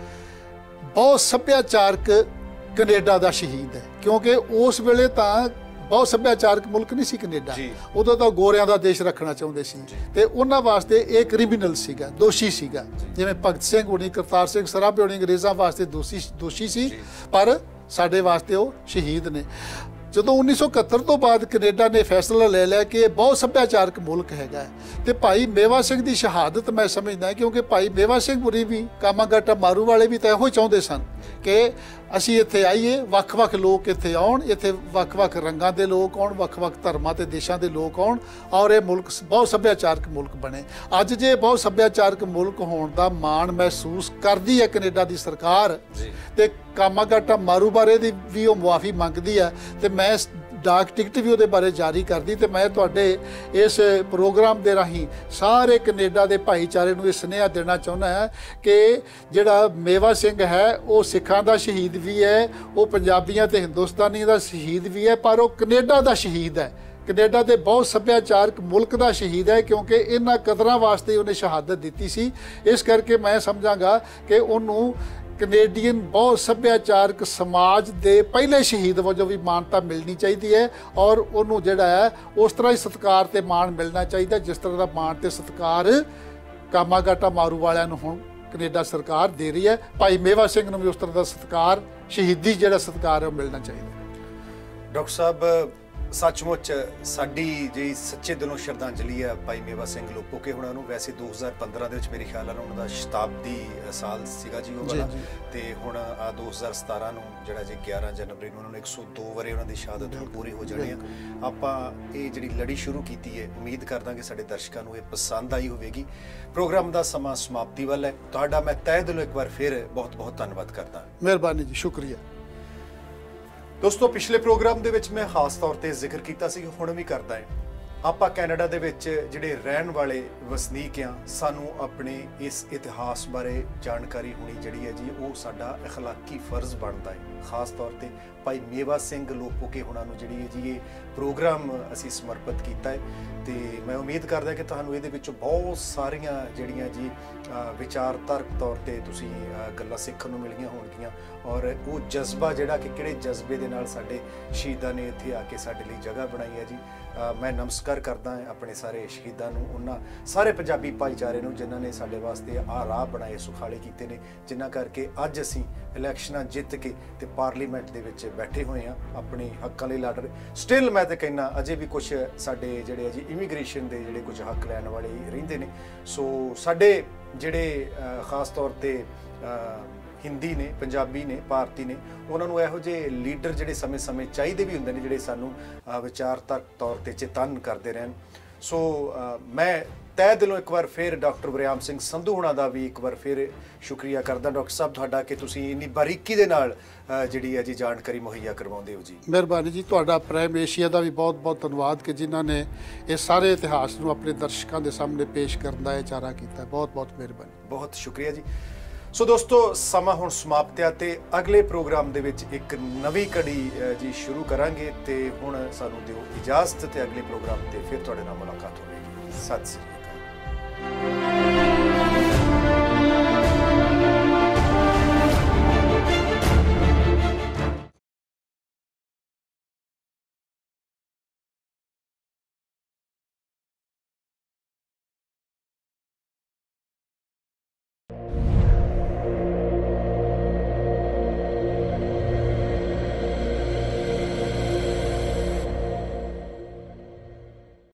ਬਹੁਤ ਸੱਭਿਆਚਾਰਕ ਕੈਨੇਡਾ ਦਾ ਸ਼ਹੀਦ ਹੈ ਕਿਉਂਕਿ ਉਸ ਵੇਲੇ ਤਾਂ ਬਹੁਤ ਸੱਭਿਆਚਾਰਕ ਮੁਲਕ ਨਹੀਂ ਸੀ ਕੈਨੇਡਾ, ਉਦੋਂ ਤਾਂ ਗੋਰਿਆਂ ਦਾ ਦੇਸ਼ ਰੱਖਣਾ ਚਾਹੁੰਦੇ ਸੀ ਤੇ ਉਹਨਾਂ ਵਾਸਤੇ ਇਹ ਕ੍ਰਿਮੀਨਲ ਸੀਗਾ, ਦੋਸ਼ੀ ਸੀਗਾ। ਜਿਵੇਂ ਭਗਤ ਸਿੰਘ ਹੋਣੀ, ਕਰਤਾਰ ਸਿੰਘ ਸਰਾਭੇ ਹੋਣੀ ਅੰਗਰੇਜ਼ਾਂ ਵਾਸਤੇ ਦੋਸ਼ੀ ਸੀ ਪਰ ਸਾਡੇ ਵਾਸਤੇ ਉਹ ਸ਼ਹੀਦ ਨੇ। ਜਦੋਂ 1971 ਤੋਂ ਬਾਅਦ ਕੈਨੇਡਾ ਨੇ ਫੈਸਲਾ ਲੈ ਲਿਆ ਕਿ ਇਹ ਬਹੁਤ ਸੱਭਿਆਚਾਰਕ ਮੁਲਕ ਹੈਗਾ ਤੇ ਭਾਈ ਮੇਵਾ ਸਿੰਘ ਦੀ ਸ਼ਹਾਦਤ ਮੈਂ ਸਮਝਦਾ ਕਿਉਂਕਿ ਭਾਈ ਮੇਵਾ ਸਿੰਘ ਹੋਰੀ ਵੀ ਕਾਮਾਗਾਟਾ ਮਾਰੂ ਵਾਲੇ ਵੀ ਤਾਂ ਇਹੋ ਚਾਹੁੰਦੇ ਸਨ ਕਿ ਅਸੀਂ ਇੱਥੇ ਆਈਏ, ਵੱਖ-ਵੱਖ ਲੋਕ ਇੱਥੇ ਆਉਣ, ਇੱਥੇ ਵੱਖ-ਵੱਖ ਰੰਗਾਂ ਦੇ ਲੋਕ ਆਉਣ, ਵੱਖ-ਵੱਖ ਧਰਮਾਂ ਤੇ ਦੇਸ਼ਾਂ ਦੇ ਲੋਕ ਆਉਣ ਔਰ ਇਹ ਮੁਲਕ ਬਹੁਤ ਸੱਭਿਆਚਾਰਕ ਮੁਲਕ ਬਣੇ। ਅੱਜ ਜੇ ਬਹੁਤ ਸੱਭਿਆਚਾਰਕ ਮੁਲਕ ਹੋਣ ਦਾ ਮਾਣ ਮਹਿਸੂਸ ਕਰਦੀ ਹੈ ਕੈਨੇਡਾ ਦੀ ਸਰਕਾਰ ਤੇ ਕਾਮਾਗਾਟਾ ਮਾਰੂ ਬਾਰੇ ਦੀ ਵੀ ਉਹ ਮੁਆਫੀ ਮੰਗਦੀ ਹੈ ਤੇ ਮੈਂ ਡਾਕ ਟਿਕਟ ਵੀ ਉਹਦੇ ਬਾਰੇ ਜਾਰੀ ਕਰਦੀ ਤੇ ਮੈਂ ਤੁਹਾਡੇ ਇਸ ਪ੍ਰੋਗਰਾਮ ਦੇ ਰਾਹੀਂ ਸਾਰੇ ਕੈਨੇਡਾ ਦੇ ਭਾਈਚਾਰੇ ਨੂੰ ਇਹ ਸੁਨੇਹਾ ਦੇਣਾ ਚਾਹੁੰਦਾ ਹਾਂ ਕਿ ਜਿਹੜਾ ਮੇਵਾ ਸਿੰਘ ਹੈ ਉਹ ਸਿੱਖਾਂ ਦਾ ਸ਼ਹੀਦ ਵੀ ਹੈ, ਉਹ ਪੰਜਾਬੀਆਂ ਤੇ ਹਿੰਦੁਸਤਾਨੀਆਂ ਦਾ ਸ਼ਹੀਦ ਵੀ ਹੈ, ਪਰ ਉਹ ਕੈਨੇਡਾ ਦਾ ਸ਼ਹੀਦ ਹੈ, ਕੈਨੇਡਾ ਦੇ ਬਹੁਤ ਸੱਭਿਆਚਾਰਕ ਮੁਲਕ ਦਾ ਸ਼ਹੀਦ ਹੈ ਕਿਉਂਕਿ ਇਹਨਾਂ ਕਦਰਾਂ ਵਾਸਤੇ ਉਹਨੇ ਸ਼ਹਾਦਤ ਦਿੱਤੀ ਸੀ। ਇਸ ਕਰਕੇ ਮੈਂ ਸਮਝਾਂਗਾ ਕਿ ਉਹਨੂੰ ਕੈਨੇਡੀਅਨ ਬਹੁਤ ਸੱਭਿਆਚਾਰਕ ਸਮਾਜ ਦੇ ਪਹਿਲੇ ਸ਼ਹੀਦ ਵਜੋਂ ਵੀ ਮਾਨਤਾ ਮਿਲਣੀ ਚਾਹੀਦੀ ਹੈ ਔਰ ਉਹਨੂੰ ਜਿਹੜਾ ਹੈ ਉਸ ਤਰ੍ਹਾਂ ਹੀ ਸਤਿਕਾਰ ਤੇ ਮਾਣ ਮਿਲਣਾ ਚਾਹੀਦਾ ਜਿਸ ਤਰ੍ਹਾਂ ਦਾ ਮਾਣ ਤੇ ਸਤਿਕਾਰ ਕਾਮਾਗਾਟਾ ਮਾਰੂ ਵਾਲਿਆਂ ਨੂੰ ਹੁਣ ਕੈਨੇਡਾ ਸਰਕਾਰ ਦੇ ਰਹੀ ਹੈ। ਭਾਈ ਮੇਵਾ ਸਿੰਘ ਨੂੰ ਵੀ ਉਸ ਤਰ੍ਹਾਂ ਦਾ ਸਤਿਕਾਰ, ਸ਼ਹੀਦੀ ਜਿਹੜਾ ਸਤਿਕਾਰ ਹੈ ਉਹ ਮਿਲਣਾ ਚਾਹੀਦਾ। ਡਾਕਟਰ ਸਾਹਿਬ ਸੱਚਮੁੱਚ ਸਾਡੀ ਜਿਹੜੀ ਸੱਚੇ ਦਿਲੋਂ ਸ਼ਰਧਾਂਜਲੀ ਹੈ ਭਾਈ ਮੇਵਾ ਸਿੰਘ ਲੋਪੋਕੇ ਹੁਣਾਂ ਨੂੰ। ਵੈਸੇ 2015 ਦੇ ਵਿੱਚ ਮੇਰੇ ਖਿਆਲ ਨਾਲ ਉਹਨਾਂ ਦਾ ਸ਼ਤਾਬਦੀ ਸਾਲ ਸੀਗਾ ਜੀ ਉਹ ਵਾਲਾ, ਤੇ ਹੁਣ 2017 ਨੂੰ ਜਿਹੜਾ ਜੀ 11 ਜਨਵਰੀ ਨੂੰ ਉਹਨਾਂ ਨੂੰ 102 ਵਰੇ ਉਹਨਾਂ ਦੀ ਸ਼ਹਾਦਤ ਨੂੰ ਪੂਰੇ ਹੋ ਜਾਣੇ ਆ। ਆਪਾਂ ਇਹ ਜਿਹੜੀ ਲੜੀ ਸ਼ੁਰੂ ਕੀਤੀ ਹੈ, ਉਮੀਦ ਕਰਦਾ ਕਿ ਸਾਡੇ ਦਰਸ਼ਕਾਂ ਨੂੰ ਇਹ ਪਸੰਦ ਆਈ ਹੋਵੇਗੀ। ਪ੍ਰੋਗਰਾਮ ਦਾ ਸਮਾਂ ਸਮਾਪਤੀ ਵੱਲ ਹੈ, ਤੁਹਾਡਾ ਮੈਂ ਤਹਿ ਦਿਲੋਂ ਇੱਕ ਵਾਰ ਫਿਰ ਬਹੁਤ ਬਹੁਤ ਧੰਨਵਾਦ ਕਰਦਾ। ਮਿਹਰਬਾਨੀ ਜੀ, ਸ਼ੁਕਰੀਆ। ਦੋਸਤੋ, ਪਿਛਲੇ ਪ੍ਰੋਗਰਾਮ ਦੇ ਵਿੱਚ ਮੈਂ ਖਾਸ ਤੌਰ ਤੇ ਜ਼ਿਕਰ ਕੀਤਾ ਸੀ, ਹੁਣ ਵੀ ਕਰਦਾ ਹਾਂ, ਆਪਾਂ ਕੈਨੇਡਾ ਦੇ ਵਿੱਚ ਜਿਹੜੇ ਰਹਿਣ ਵਾਲੇ ਵਸਨੀਕ ਆ, ਸਾਨੂੰ ਆਪਣੇ ਇਸ ਇਤਿਹਾਸ ਬਾਰੇ ਜਾਣਕਾਰੀ ਹੋਣੀ ਜਿਹੜੀ ਹੈ ਜੀ ਉਹ ਸਾਡਾ ਅਖਲਾਕੀ ਫਰਜ਼ ਬਣਦਾ ਹੈ। ਖਾਸ ਤੌਰ ਤੇ ਭਾਈ ਮੇਵਾ ਸਿੰਘ ਲੋਪੋਕੇ ਹੁਣਾਂ ਨੂੰ ਜਿਹੜੀ ਹੈ ਜੀ ਇਹ ਪ੍ਰੋਗਰਾਮ ਅਸੀਂ ਸਮਰਪਿਤ ਕੀਤਾ ਹੈ ਤੇ ਮੈਂ ਉਮੀਦ ਕਰਦਾ ਕਿ ਤੁਹਾਨੂੰ ਇਹਦੇ ਵਿੱਚੋਂ ਬਹੁਤ ਸਾਰੀਆਂ ਜਿਹੜੀਆਂ ਜੀ ਵਿਚਾਰਧਾਰਕ ਤੌਰ ਤੇ ਤੁਸੀਂ ਗੱਲਾਂ ਸਿੱਖਣ ਨੂੰ ਮਿਲੀਆਂ ਹੋਣਗੀਆਂ ਔਰ ਉਹ ਜਜ਼ਬਾ ਜਿਹੜਾ ਕਿ ਕਿਹੜੇ ਜਜ਼ਬੇ ਦੇ ਨਾਲ ਸਾਡੇ ਸ਼ਹੀਦਾਂ ਨੇ ਇੱਥੇ ਆ ਕੇ ਸਾਡੇ ਲਈ ਜਗ੍ਹਾ ਬਣਾਈ ਹੈ ਜੀ। ਮੈਂ ਨਮਸਕਾਰ ਕਰਦਾ ਹਾਂ ਆਪਣੇ ਸਾਰੇ ਸ਼ਹੀਦਾਂ ਨੂੰ, ਉਹਨਾਂ ਸਾਰੇ ਪੰਜਾਬੀ ਭਾਈਚਾਰੇ ਨੂੰ ਜਿਨ੍ਹਾਂ ਨੇ ਸਾਡੇ ਵਾਸਤੇ ਆਹ ਰਾਹ ਬਣਾਏ, ਸੁਖਾਲੇ ਕੀਤੇ ਨੇ, ਜਿਨ੍ਹਾਂ ਕਰਕੇ ਅੱਜ ਅਸੀਂ ਇਲੈਕਸ਼ਨਾਂ ਜਿੱਤ ਕੇ ਤੇ ਪਾਰਲੀਮੈਂਟ ਦੇ ਵਿੱਚ ਬੈਠੇ ਹੋਏ ਹਾਂ, ਆਪਣੇ ਹੱਕਾਂ ਲਈ ਲੜ ਰਹੇ। ਸਟਿਲ ਮੈਂ ਤਾਂ ਕਹਿੰਦਾ ਅਜੇ ਵੀ ਕੁਝ ਸਾਡੇ ਜਿਹੜੇ ਜੀ ਇਮੀਗ੍ਰੇਸ਼ਨ ਦੇ ਜਿਹੜੇ ਕੁਝ ਹੱਕ ਲੈਣ ਵਾਲੇ ਰਹਿੰਦੇ ਨੇ। ਸੋ ਸਾਡੇ ਜਿਹੜੇ ਖਾਸ ਤੌਰ ਤੇ ਹਿੰਦੀ ਨੇ, ਪੰਜਾਬੀ ਨੇ, ਭਾਰਤੀ ਨੇ, ਉਹਨਾਂ ਨੂੰ ਇਹੋ ਜਿਹੇ ਲੀਡਰ ਜਿਹੜੇ ਸਮੇਂ-ਸਮੇਂ ਚਾਹੀਦੇ ਵੀ ਹੁੰਦੇ ਨੇ ਜਿਹੜੇ ਸਾਨੂੰ ਵਿਚਾਰਧਾਰਕ ਤੌਰ ਤੇ ਚੇਤੰਨ ਕਰਦੇ ਰਹਿਣ। ਸੋ ਮੈਂ ਤਹਿ ਦਿਲੋਂ ਇੱਕ ਵਾਰ ਫਿਰ ਡਾਕਟਰ ਵਰਿਆਮ ਸਿੰਘ ਸੰਧੂ ਹੁਣਾਂ ਦਾ ਵੀ ਇੱਕ ਵਾਰ ਫਿਰ ਸ਼ੁਕਰੀਆ ਕਰਦਾ ਡਾਕਟਰ ਸਾਹਿਬ ਤੁਹਾਡਾ ਕਿ ਤੁਸੀਂ ਇੰਨੀ ਬਾਰੀਕੀ ਦੇ ਨਾਲ ਜਿਹੜੀ ਹੈ ਜੀ ਜਾਣਕਾਰੀ ਮੁਹੱਈਆ ਕਰਵਾਉਂਦੇ ਹੋ ਜੀ। ਮਿਹਰਬਾਨੀ ਜੀ, ਤੁਹਾਡਾ ਪ੍ਰਾਈਮ ਏਸ਼ੀਆ ਦਾ ਵੀ ਬਹੁਤ-ਬਹੁਤ ਧੰਨਵਾਦ ਕਿ ਜਿਨ੍ਹਾਂ ਨੇ ਇਹ ਸਾਰੇ ਇਤਿਹਾਸ ਨੂੰ ਆਪਣੇ ਦਰਸ਼ਕਾਂ ਦੇ ਸਾਹਮਣੇ ਪੇਸ਼ ਕਰਨ ਦਾ ਇਹ ਚਾਰਾ ਕੀਤਾ। ਬਹੁਤ-ਬਹੁਤ ਮਿਹਰਬਾਨੀ। ਬਹੁਤ ਸ਼ੁਕਰੀਆ ਜੀ। ਸੋ ਦੋਸਤੋ, ਸਮਾਂ ਹੁਣ ਸਮਾਪਤ ਹੈ ਤੇ ਅਗਲੇ ਪ੍ਰੋਗਰਾਮ ਦੇ ਵਿੱਚ ਇੱਕ ਨਵੀਂ ਕੜੀ ਜੀ ਸ਼ੁਰੂ ਕਰਾਂਗੇ ਤੇ ਹੁਣ ਸਾਨੂੰ ਦਿਓ ਇਜਾਜ਼ਤ ਤੇ ਅਗਲੇ ਪ੍ਰੋਗਰਾਮ ਤੇ ਫਿਰ ਤੁਹਾਡੇ ਨਾਲ ਮੁਲਾਕਾਤ ਹੋਵੇਗੀ। ਸਤਿ ਸ੍ਰੀ ਅਕਾਲ।